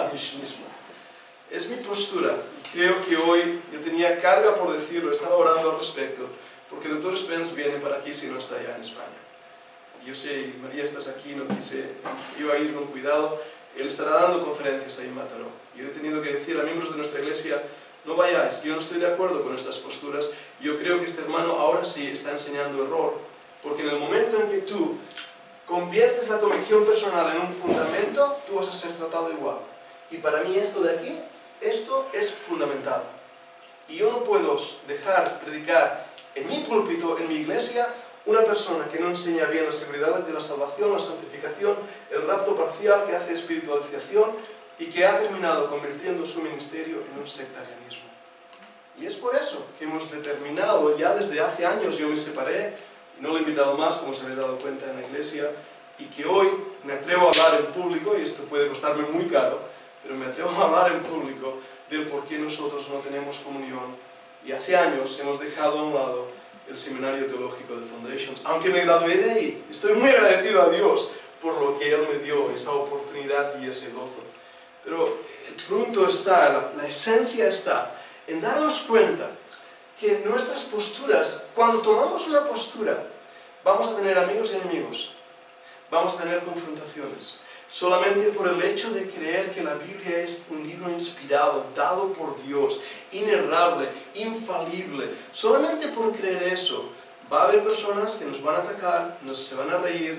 Es mi postura. Creo que hoy yo tenía carga por decirlo, estaba orando al respecto, porque el Dr. Spence viene para aquí si no está ya en España. Yo sé, María, estás aquí, no quise, iba a ir con cuidado. Él estará dando conferencias ahí en Mataró. Yo he tenido que decir a miembros de nuestra iglesia, no vayáis, yo no estoy de acuerdo con estas posturas. Yo creo que este hermano ahora sí está enseñando error, porque en el momento en que tú conviertes la convicción personal en un fundamento, tú vas a ser tratado igual. Y para mí esto de aquí, esto es fundamental. Y yo no puedo dejar predicar en mi púlpito, en mi iglesia, una persona que no enseña bien la seguridad de la salvación, la santificación, el rapto parcial, que hace espiritualización y que ha terminado convirtiendo su ministerio en un sectarianismo. Y es por eso que hemos determinado, ya desde hace años yo me separé, y no lo he invitado más, como os habéis dado cuenta en la iglesia, y que hoy me atrevo a hablar en público, y esto puede costarme muy caro, pero me atrevo a hablar en público del por qué nosotros no tenemos comunión. Y hace años hemos dejado a un lado el seminario teológico de Foundations, aunque me gradué de ahí. Estoy muy agradecido a Dios por lo que Él me dio, esa oportunidad y ese gozo. Pero el punto está, la esencia está en darnos cuenta que nuestras posturas, cuando tomamos una postura, vamos a tener amigos y enemigos, vamos a tener confrontaciones. Solamente por el hecho de creer que la Biblia es un libro inspirado, dado por Dios, inerrable, infalible, solamente por creer eso, va a haber personas que nos van a atacar, se van a reír,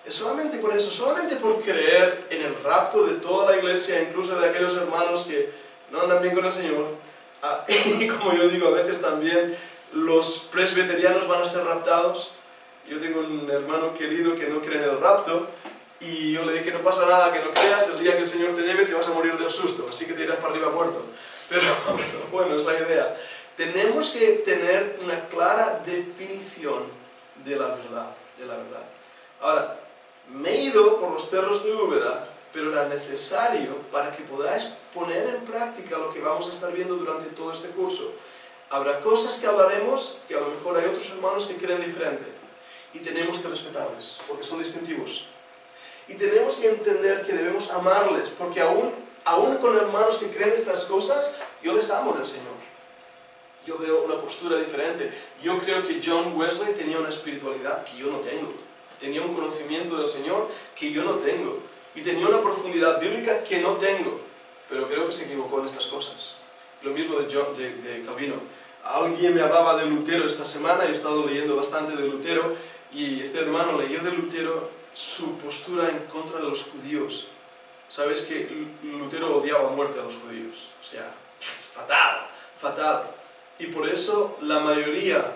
Es solamente por eso, solamente por creer en el rapto de toda la iglesia, incluso de aquellos hermanos que no andan bien con el Señor. Y como yo digo, a veces también los presbiterianos van a ser raptados. Yo tengo un hermano querido que no cree en el rapto, y yo le dije, no pasa nada que no creas, el día que el Señor te lleve te vas a morir del susto, así que te irás para arriba muerto. Pero bueno, es la idea. Tenemos que tener una clara definición de la verdad, Ahora, me he ido por los cerros de Úbeda, pero era necesario para que podáis poner en práctica lo que vamos a estar viendo durante todo este curso. Habrá cosas que hablaremos que a lo mejor hay otros hermanos que creen diferente, y tenemos que respetarles, porque son distintivos. Y tenemos que entender que debemos amarles, porque aún con hermanos que creen estas cosas, yo les amo en el Señor. Yo veo una postura diferente. Yo creo que John Wesley tenía una espiritualidad que yo no tengo. Tenía un conocimiento del Señor que yo no tengo. Y tenía una profundidad bíblica que no tengo. Pero creo que se equivocó en estas cosas. Lo mismo de Calvino. Alguien me hablaba de Lutero esta semana, yo he estado leyendo bastante de Lutero, y este hermano leyó de Lutero su postura en contra de los judíos. Sabes que Lutero odiaba a muerte a los judíos. O sea, fatal, fatal. Y por eso la mayoría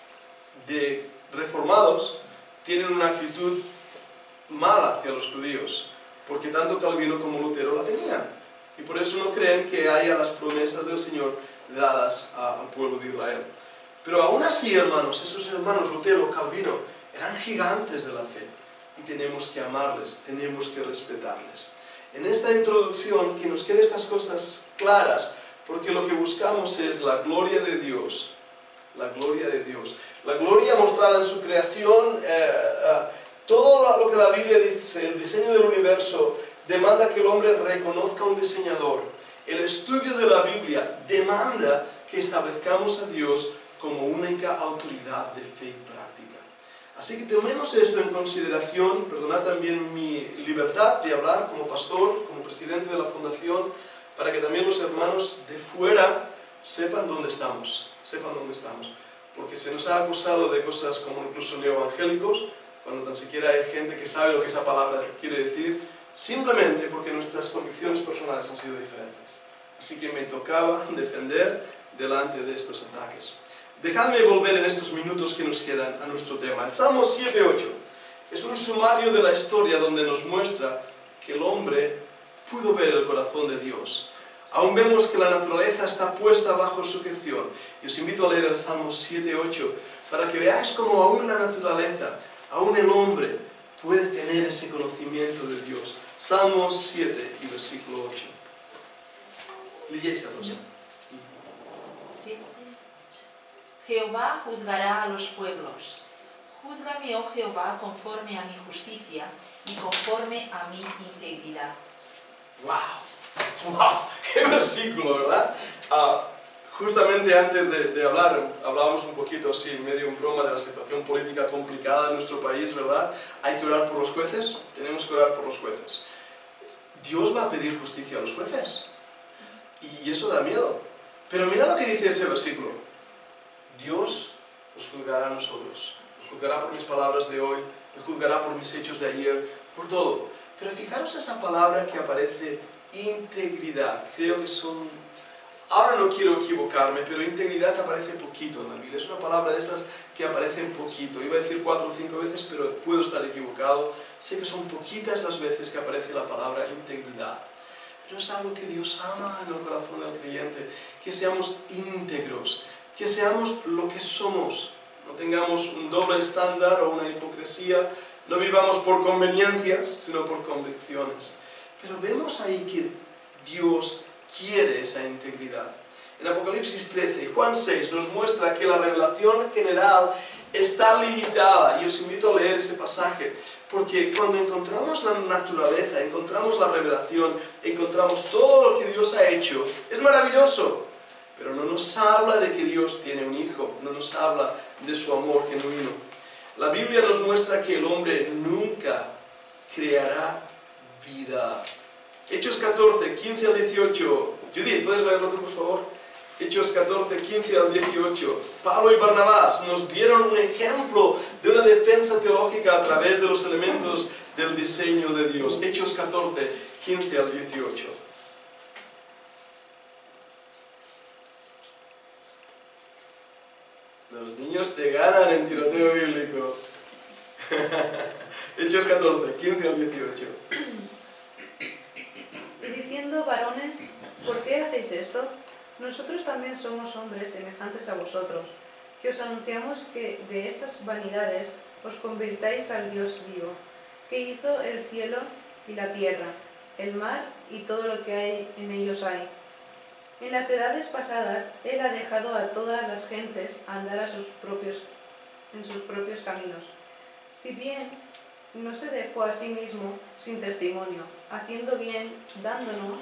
de reformados tienen una actitud mala hacia los judíos, porque tanto Calvino como Lutero la tenían. Y por eso no creen que haya las promesas del Señor dadas al pueblo de Israel. Pero aún así, hermanos, esos hermanos, Lutero, Calvino, eran gigantes de la fe. Y tenemos que amarles, tenemos que respetarles. En esta introducción, que nos queden estas cosas claras, porque lo que buscamos es la gloria de Dios. La gloria de Dios. La gloria mostrada en su creación, todo lo que la Biblia dice, el diseño del universo, demanda que el hombre reconozca un diseñador. El estudio de la Biblia demanda que establezcamos a Dios como única autoridad de fe y práctica. Así que tomemos esto en consideración, y perdonad también mi libertad de hablar como pastor, como presidente de la fundación, para que también los hermanos de fuera sepan dónde estamos, porque se nos ha acusado de cosas como incluso neoevangélicos, cuando tan siquiera hay gente que sabe lo que esa palabra quiere decir, simplemente porque nuestras convicciones personales han sido diferentes. Así que me tocaba defender delante de estos ataques. Dejadme volver en estos minutos que nos quedan a nuestro tema. El Salmo 7:8 es un sumario de la historia donde nos muestra que el hombre pudo ver el corazón de Dios. Aún vemos que la naturaleza está puesta bajo sujeción. Y os invito a leer el Salmo 7:8 para que veáis cómo aún la naturaleza, aún el hombre, puede tener ese conocimiento de Dios. Salmo 7 y versículo 8. Leyéis a Rosa. Jehová juzgará a los pueblos. Júzgame, oh Jehová, conforme a mi justicia y conforme a mi integridad. ¡Wow! ¡Wow! ¡Qué versículo!, ¿verdad? Justamente antes de hablar, hablábamos un poquito así, medio en broma, de la situación política complicada en nuestro país, ¿verdad? Hay que orar por los jueces, tenemos que orar por los jueces. Dios va a pedir justicia a los jueces. Y eso da miedo. Pero mira lo que dice ese versículo. Dios os juzgará a nosotros. Os juzgará por mis palabras de hoy, me juzgará por mis hechos de ayer, por todo. Pero fijaros esa palabra que aparece, integridad. Creo que son... Ahora no quiero equivocarme, pero integridad aparece poquito en la Biblia. Es una palabra de esas que aparecen poquito. Iba a decir 4 o 5 veces, pero puedo estar equivocado. Sé que son poquitas las veces que aparece la palabra integridad. Pero es algo que Dios ama en el corazón del creyente. Que seamos íntegros, que seamos lo que somos. No tengamos un doble estándar o una hipocresía. No vivamos por conveniencias, sino por convicciones. Pero vemos ahí que Dios quiere esa integridad. En Apocalipsis 13 y Juan 6 nos muestra que la revelación general está limitada. Y os invito a leer ese pasaje, porque cuando encontramos la naturaleza, encontramos la revelación, encontramos todo lo que Dios ha hecho, es maravilloso. Pero no nos habla de que Dios tiene un hijo, no nos habla de su amor genuino. La Biblia nos muestra que el hombre nunca creará vida. Hechos 14, 15 al 18. Judith, ¿puedes leerlo tú, por favor? Hechos 14, 15 al 18. Pablo y Barnabás nos dieron un ejemplo de una defensa teológica a través de los elementos del diseño de Dios. Hechos 14, 15 al 18. Los niños te ganan en tiroteo bíblico. Hechos 14, 15 al 18. Y diciendo: varones, ¿por qué hacéis esto? Nosotros también somos hombres semejantes a vosotros, que os anunciamos que de estas vanidades os convirtáis al Dios vivo, que hizo el cielo y la tierra, el mar y todo lo que hay en ellos hay. En las edades pasadas, Él ha dejado a todas las gentes andar en sus propios caminos. Si bien no se dejó a sí mismo sin testimonio, haciendo bien, dándonos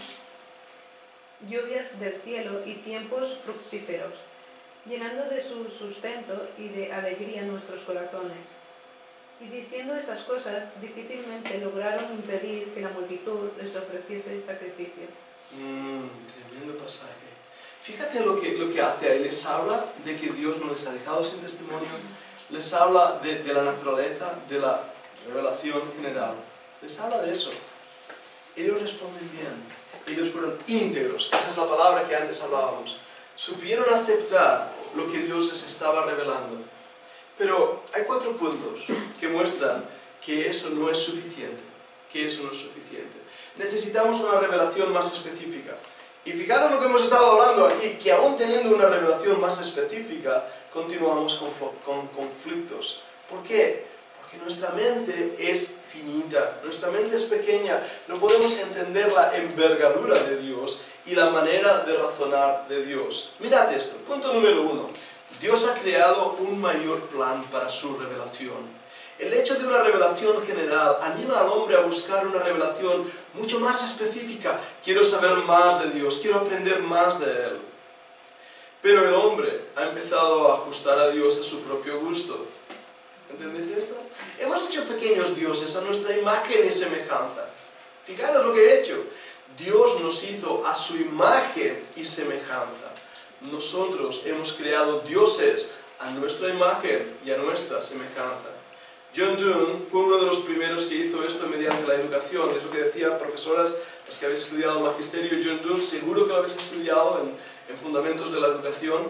lluvias del cielo y tiempos fructíferos, llenando de su sustento y de alegría nuestros corazones. Y diciendo estas cosas, difícilmente lograron impedir que la multitud les ofreciese sacrificio. Tremendo pasaje. Fíjate lo que hace ahí. Les habla de que Dios no les ha dejado sin testimonio. Les habla de la naturaleza, de la revelación general. Les habla de eso. Ellos responden bien. Ellos fueron íntegros. Esa es la palabra que antes hablábamos. Supieron aceptar lo que Dios les estaba revelando. Pero hay 4 puntos que muestran que eso no es suficiente. Que eso no es suficiente. Necesitamos una revelación más específica. Y fijaros lo que hemos estado hablando aquí, que aún teniendo una revelación más específica, continuamos con conflictos. ¿Por qué? Porque nuestra mente es finita, nuestra mente es pequeña, no podemos entender la envergadura de Dios y la manera de razonar de Dios. Mirad esto, punto número 1. Dios ha creado un mayor plan para su revelación. El hecho de una revelación general anima al hombre a buscar una revelación mucho más específica. Quiero saber más de Dios, quiero aprender más de Él. Pero el hombre ha empezado a ajustar a Dios a su propio gusto. ¿Entendéis esto? Hemos hecho pequeños dioses a nuestra imagen y semejanza. Fijaros lo que he hecho. Dios nos hizo a su imagen y semejanza. Nosotros hemos creado dioses a nuestra imagen y a nuestra semejanza. John Donne fue uno de los primeros que hizo esto mediante la educación. Es lo que decía, profesoras, las que habéis estudiado magisterio. John Donne, seguro que lo habéis estudiado en Fundamentos de la Educación.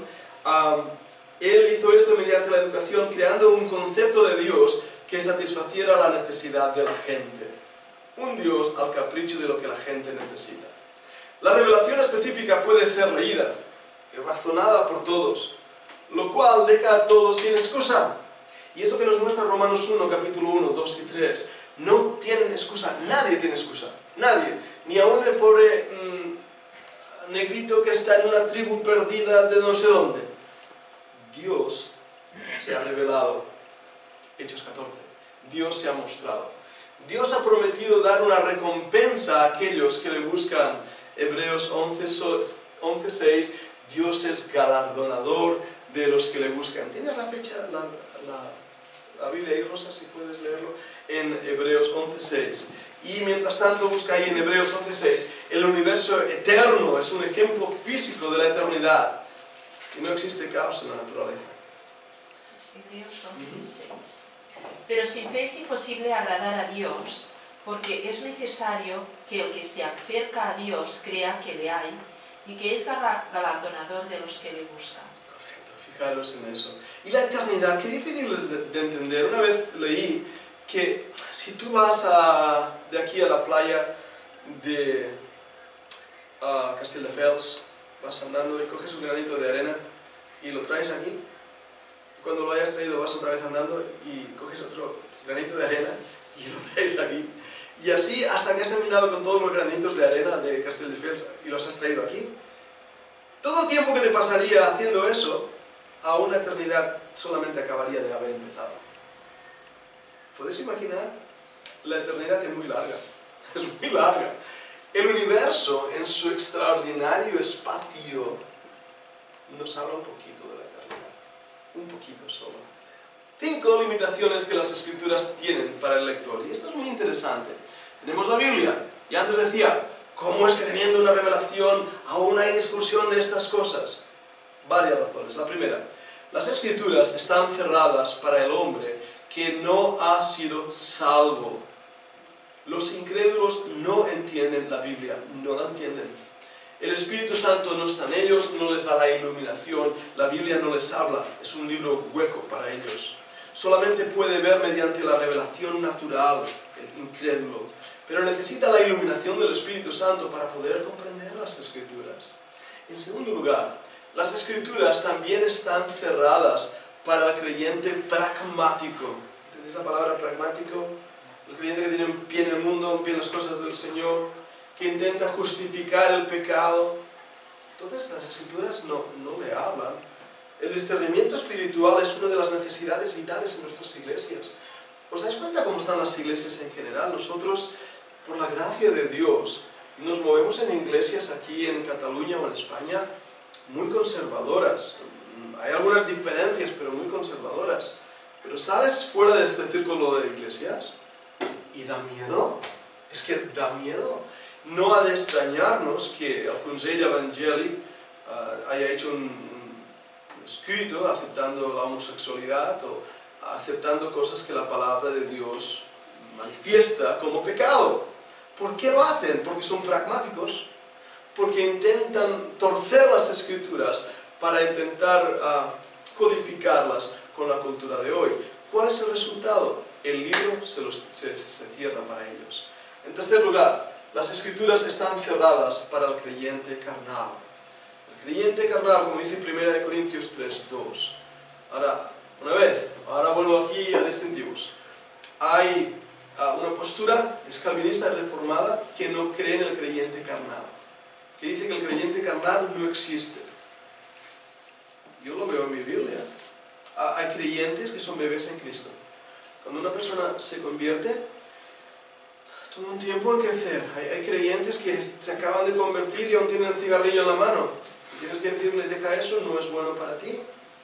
Él hizo esto mediante la educación, creando un concepto de Dios que satisfaciera la necesidad de la gente. Un Dios al capricho de lo que la gente necesita. La revelación específica puede ser leída y razonada por todos, lo cual deja a todos sin excusa. Y esto que nos muestra Romanos 1, capítulo 1, 2 y 3. No tienen excusa, nadie tiene excusa, nadie. Ni aún el pobre negrito que está en una tribu perdida de no sé dónde. Dios se ha revelado. Hechos 14. Dios se ha mostrado. Dios ha prometido dar una recompensa a aquellos que le buscan. Hebreos 11:6. Dios es galardonador de los que le buscan. ¿Tienes la fecha, la Biblia ahí, Rosa, si puedes leerlo? En Hebreos 11:6. Y mientras tanto busca ahí en Hebreos 11:6. El universo eterno es un ejemplo físico de la eternidad. Y no existe caos en la naturaleza. Hebreos 11:6. Pero sin fe es imposible agradar a Dios, porque es necesario que el que se acerca a Dios crea que le hay y que es galardonador de los que le buscan. Correcto, fijaros en eso. Y la eternidad, qué difícil es de entender. Una vez leí que si tú vas de aquí a la playa de Castelldefels, vas andando y coges un granito de arena y lo traes aquí, y cuando lo hayas traído vas otra vez andando y coges otro granito de arena y lo traes aquí. Y así hasta que has terminado con todos los granitos de arena de Castelldefels y los has traído aquí. Todo el tiempo que te pasaría haciendo eso, a una eternidad solamente acabaría de haber empezado. ¿Puedes imaginar? La eternidad es muy larga. Es muy larga. El universo, en su extraordinario espacio, nos habla un poquito de la eternidad. Un poquito solo. 5 limitaciones que las Escrituras tienen para el lector. Y esto es muy interesante. Tenemos la Biblia. Y antes decía, ¿cómo es que teniendo una revelación aún hay discusión de estas cosas? Varias razones. La primera, las Escrituras están cerradas para el hombre que no ha sido salvo. Los incrédulos no entienden la Biblia, no la entienden. El Espíritu Santo no está en ellos, no les da la iluminación, la Biblia no les habla, es un libro hueco para ellos. Solamente puede ver mediante la revelación natural el incrédulo, pero necesita la iluminación del Espíritu Santo para poder comprender las Escrituras. En segundo lugar, las Escrituras también están cerradas para el creyente pragmático. ¿Entendéis la palabra pragmático? El creyente que tiene un pie en el mundo, un pie en las cosas del Señor, que intenta justificar el pecado. Entonces las Escrituras no le hablan. El discernimiento espiritual es una de las necesidades vitales en nuestras iglesias. ¿Os dais cuenta cómo están las iglesias en general? Nosotros, por la gracia de Dios, nos movemos en iglesias aquí en Cataluña o en España muy conservadoras. Hay algunas diferencias, pero muy conservadoras. Pero sales fuera de este círculo de iglesias y da miedo. Es que da miedo. No ha de extrañarnos que el Consell Evangélic haya hecho un escrito aceptando la homosexualidad o aceptando cosas que la palabra de Dios manifiesta como pecado. ¿Por qué lo hacen? Porque son pragmáticos, porque intentan torcer las Escrituras para intentar codificarlas con la cultura de hoy. ¿Cuál es el resultado? El libro se cierra para ellos. En tercer lugar, las Escrituras están cerradas para el creyente carnal. El creyente carnal, como dice 1 Corintios 3:2. Ahora vuelvo aquí a distintivos. Hay una postura, es calvinista y reformada, que no cree en el creyente carnal, que dice que el creyente carnal no existe. Yo lo veo en mi Biblia. Hay creyentes que son bebés en Cristo. Cuando una persona se convierte, toma un tiempo en crecer. Hay creyentes que se acaban de convertir y aún tienen el cigarrillo en la mano. Y tienes que decirle, deja eso, no es bueno para ti.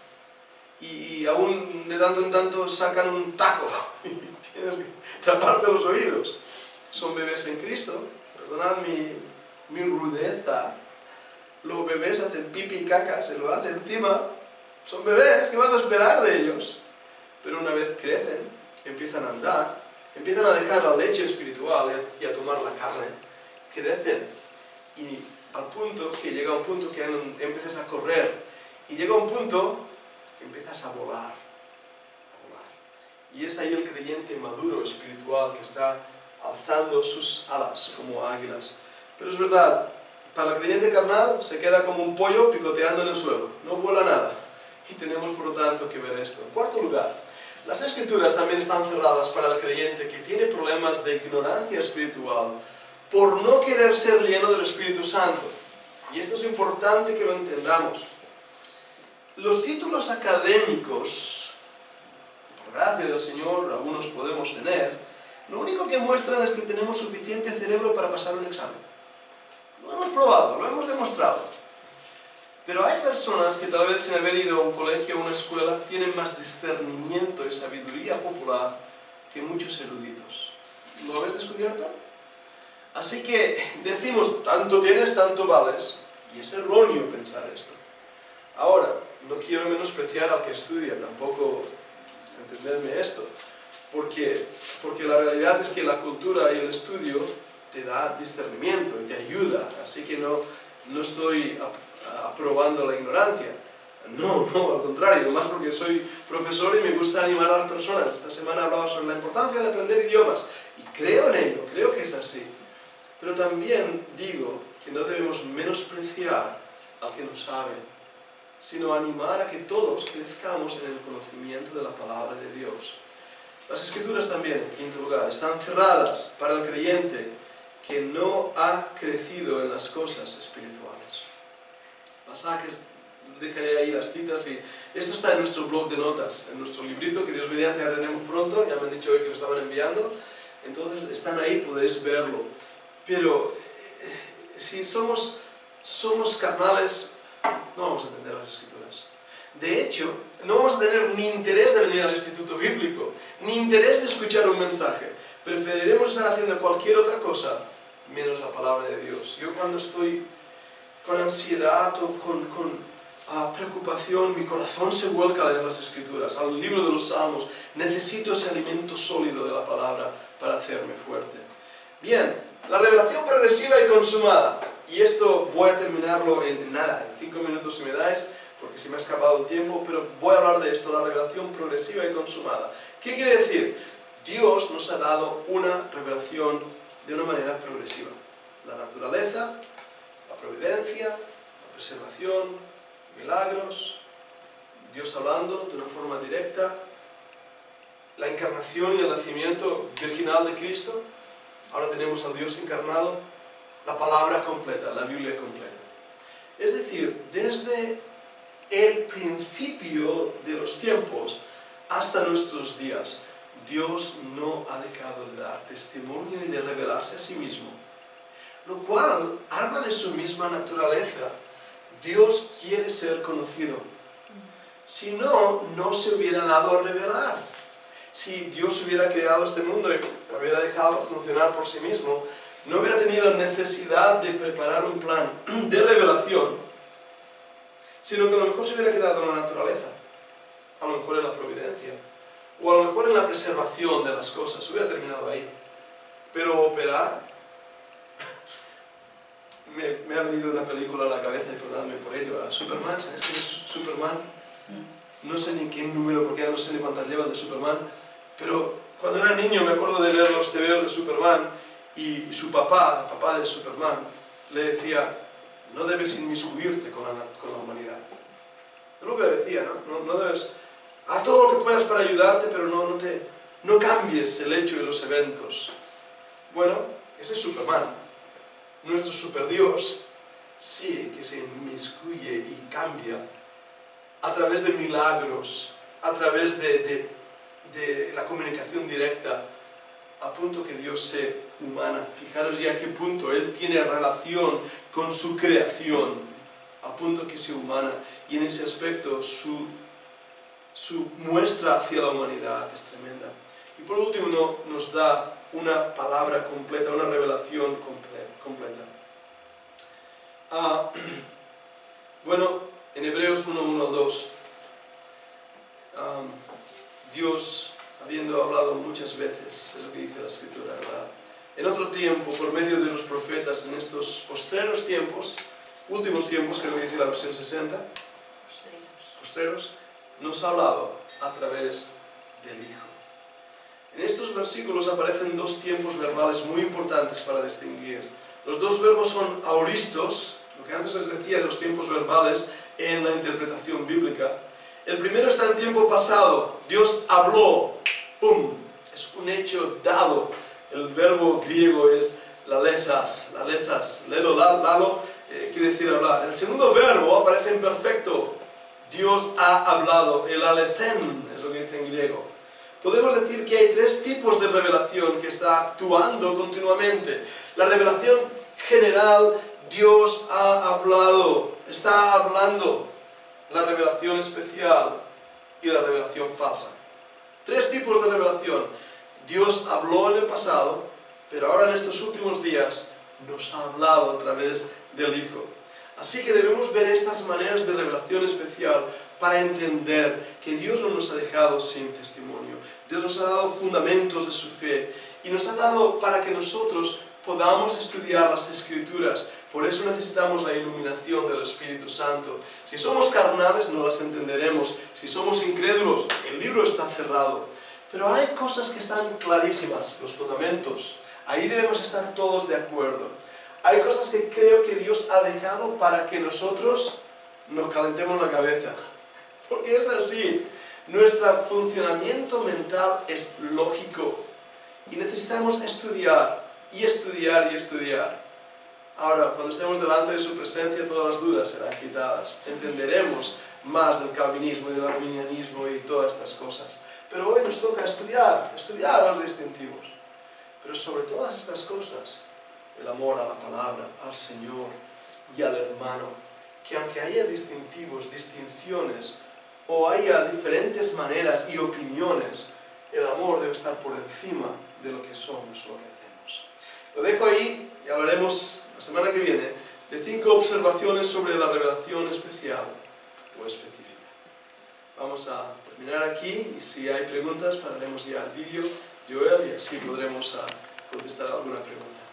Y aún de tanto en tanto sacan un taco y tienes que taparte los oídos. Son bebés en Cristo. Perdonad mi rudeza. Los bebés hacen pipi y caca, se lo hacen encima. Son bebés, ¿qué vas a esperar de ellos? Pero una vez crecen, empiezan a andar, empiezan a dejar la leche espiritual y a tomar la carne, crecen. Y al punto que llega un punto que empiezas a correr. Y llega un punto que empiezas a volar. Y es ahí el creyente maduro espiritual que está alzando sus alas como águilas. Pero es verdad, para el creyente carnal se queda como un pollo picoteando en el suelo, no vuela nada. Y tenemos por lo tanto que ver esto. En cuarto lugar, las Escrituras también están cerradas para el creyente que tiene problemas de ignorancia espiritual por no querer ser lleno del Espíritu Santo. Y esto es importante que lo entendamos. Los títulos académicos, por gracia del Señor, algunos podemos tener, lo único que muestran es que tenemos suficiente cerebro para pasar un examen. Lo hemos probado, lo hemos demostrado. Pero hay personas que tal vez sin haber ido a un colegio o una escuela tienen más discernimiento y sabiduría popular que muchos eruditos. ¿Lo habéis descubierto? Así que decimos, tanto tienes, tanto vales. Y es erróneo pensar esto. Ahora, no quiero menospreciar al que estudia, tampoco entenderme esto. Porque la realidad es que la cultura y el estudio te da discernimiento y te ayuda. Así que no estoy aprobando la ignorancia. No, al contrario, más porque soy profesor y me gusta animar a las personas. Esta semana hablaba sobre la importancia de aprender idiomas y creo en ello, creo que es así. Pero también digo que no debemos menospreciar al que no sabe, sino animar a que todos crezcamos en el conocimiento de la palabra de Dios. Las Escrituras también, en quinto lugar, están cerradas para el creyente que no ha crecido en las cosas espirituales. Pasajes, dejaré ahí las citas y esto está en nuestro blog de notas, en nuestro librito que Dios mediante ya tenemos pronto, ya me han dicho hoy que lo estaban enviando, entonces están ahí, podéis verlo. Pero si somos carnales, no vamos a entender las Escrituras. De hecho, no vamos a tener ni interés de venir al instituto bíblico, ni interés de escuchar un mensaje. Preferiremos estar haciendo cualquier otra cosa, menos la palabra de Dios. Yo cuando estoy con ansiedad o preocupación, mi corazón se vuelca a leer las Escrituras, al libro de los Salmos. Necesito ese alimento sólido de la palabra para hacerme fuerte. Bien, la revelación progresiva y consumada. Y esto voy a terminarlo en nada, en 5 minutos si me dais, porque se me ha escapado el tiempo, pero voy a hablar de esto, la revelación progresiva y consumada. ¿Qué quiere decir? Dios nos ha dado una revelación de una manera progresiva. La naturaleza, la providencia, la preservación, milagros, Dios hablando de una forma directa, la encarnación y el nacimiento virginal de Cristo. Ahora tenemos al Dios encarnado, la palabra completa, la Biblia completa. Es decir, desde el principio de los tiempos hasta nuestros días, Dios no ha dejado de dar testimonio y de revelarse a sí mismo, lo cual habla de su misma naturaleza. Dios quiere ser conocido. Si no, no se hubiera dado a revelar. Si Dios hubiera creado este mundo y lo hubiera dejado funcionar por sí mismo, no hubiera tenido necesidad de preparar un plan de revelación, sino que a lo mejor se hubiera quedado en la naturaleza, a lo mejor en la providencia, o a lo mejor en la preservación de las cosas, hubiera terminado ahí. Pero operar, me ha venido una película a la cabeza, y perdóname por ello, a Superman. ¿Sabes quién es Superman? No sé ni qué número, porque ya no sé ni cuántas llevan de Superman, pero cuando era niño me acuerdo de leer los tebeos de Superman, y su papá, el papá de Superman, le decía: no debes inmiscuirte con la humanidad. Es lo que le decía, ¿no? No debes... Haz todo lo que puedas para ayudarte, pero no cambies el hecho y los eventos. Bueno, ese es Superman. Nuestro superdios sí que se inmiscuye y cambia a través de milagros, a través de la comunicación directa, a punto que Dios se humana. Fijaros ya a qué punto Él tiene relación con su creación, a punto que se humana. Y en ese aspecto su muestra hacia la humanidad es tremenda. Y por último nos da una palabra completa, una revelación completa. Bueno, en Hebreos 1:1-2, Dios, habiendo hablado muchas veces, es lo que dice la Escritura, ¿verdad?, en otro tiempo, por medio de los profetas, en estos postreros tiempos, últimos tiempos, creo que dice la versión 60, postreros, nos ha hablado a través del Hijo. En estos versículos aparecen dos tiempos verbales muy importantes para distinguir. Los dos verbos son auristos, lo que antes les decía de los tiempos verbales en la interpretación bíblica. El primero está en tiempo pasado. Dios habló, ¡pum! Es un hecho dado. El verbo griego es lalesas, lelo, lalo, quiere decir hablar. El segundo verbo aparece en perfecto. Dios ha hablado, el alesen es lo que dice en griego. Podemos decir que hay tres tipos de revelación que está actuando continuamente. La revelación general, Dios ha hablado, está hablando. La revelación especial y la revelación falsa. Tres tipos de revelación. Dios habló en el pasado, pero ahora en estos últimos días nos ha hablado a través del Hijo. Así que debemos ver estas maneras de revelación especial para entender que Dios no nos ha dejado sin testimonio. Dios nos ha dado fundamentos de su fe y nos ha dado para que nosotros podamos estudiar las Escrituras. Por eso necesitamos la iluminación del Espíritu Santo. Si somos carnales no las entenderemos. Si somos incrédulos, el libro está cerrado. Pero hay cosas que están clarísimas, los fundamentos. Ahí debemos estar todos de acuerdo. Hay cosas que creo que Dios ha dejado para que nosotros nos calentemos la cabeza. Porque es así. Nuestro funcionamiento mental es lógico. Y necesitamos estudiar, y estudiar, y estudiar. Ahora, cuando estemos delante de su presencia, todas las dudas serán quitadas. Entenderemos más del calvinismo y del arminianismo y todas estas cosas. Pero hoy nos toca estudiar los distintivos. Pero sobre todas estas cosas, el amor a la palabra, al Señor y al hermano, que aunque haya distintivos, distinciones, o haya diferentes maneras y opiniones, el amor debe estar por encima de lo que somos, lo que hacemos. Lo dejo ahí y hablaremos la semana que viene de 5 observaciones sobre la revelación especial o específica. Vamos a terminar aquí y si hay preguntas pararemos ya el vídeo, Joel, y así podremos contestar alguna pregunta.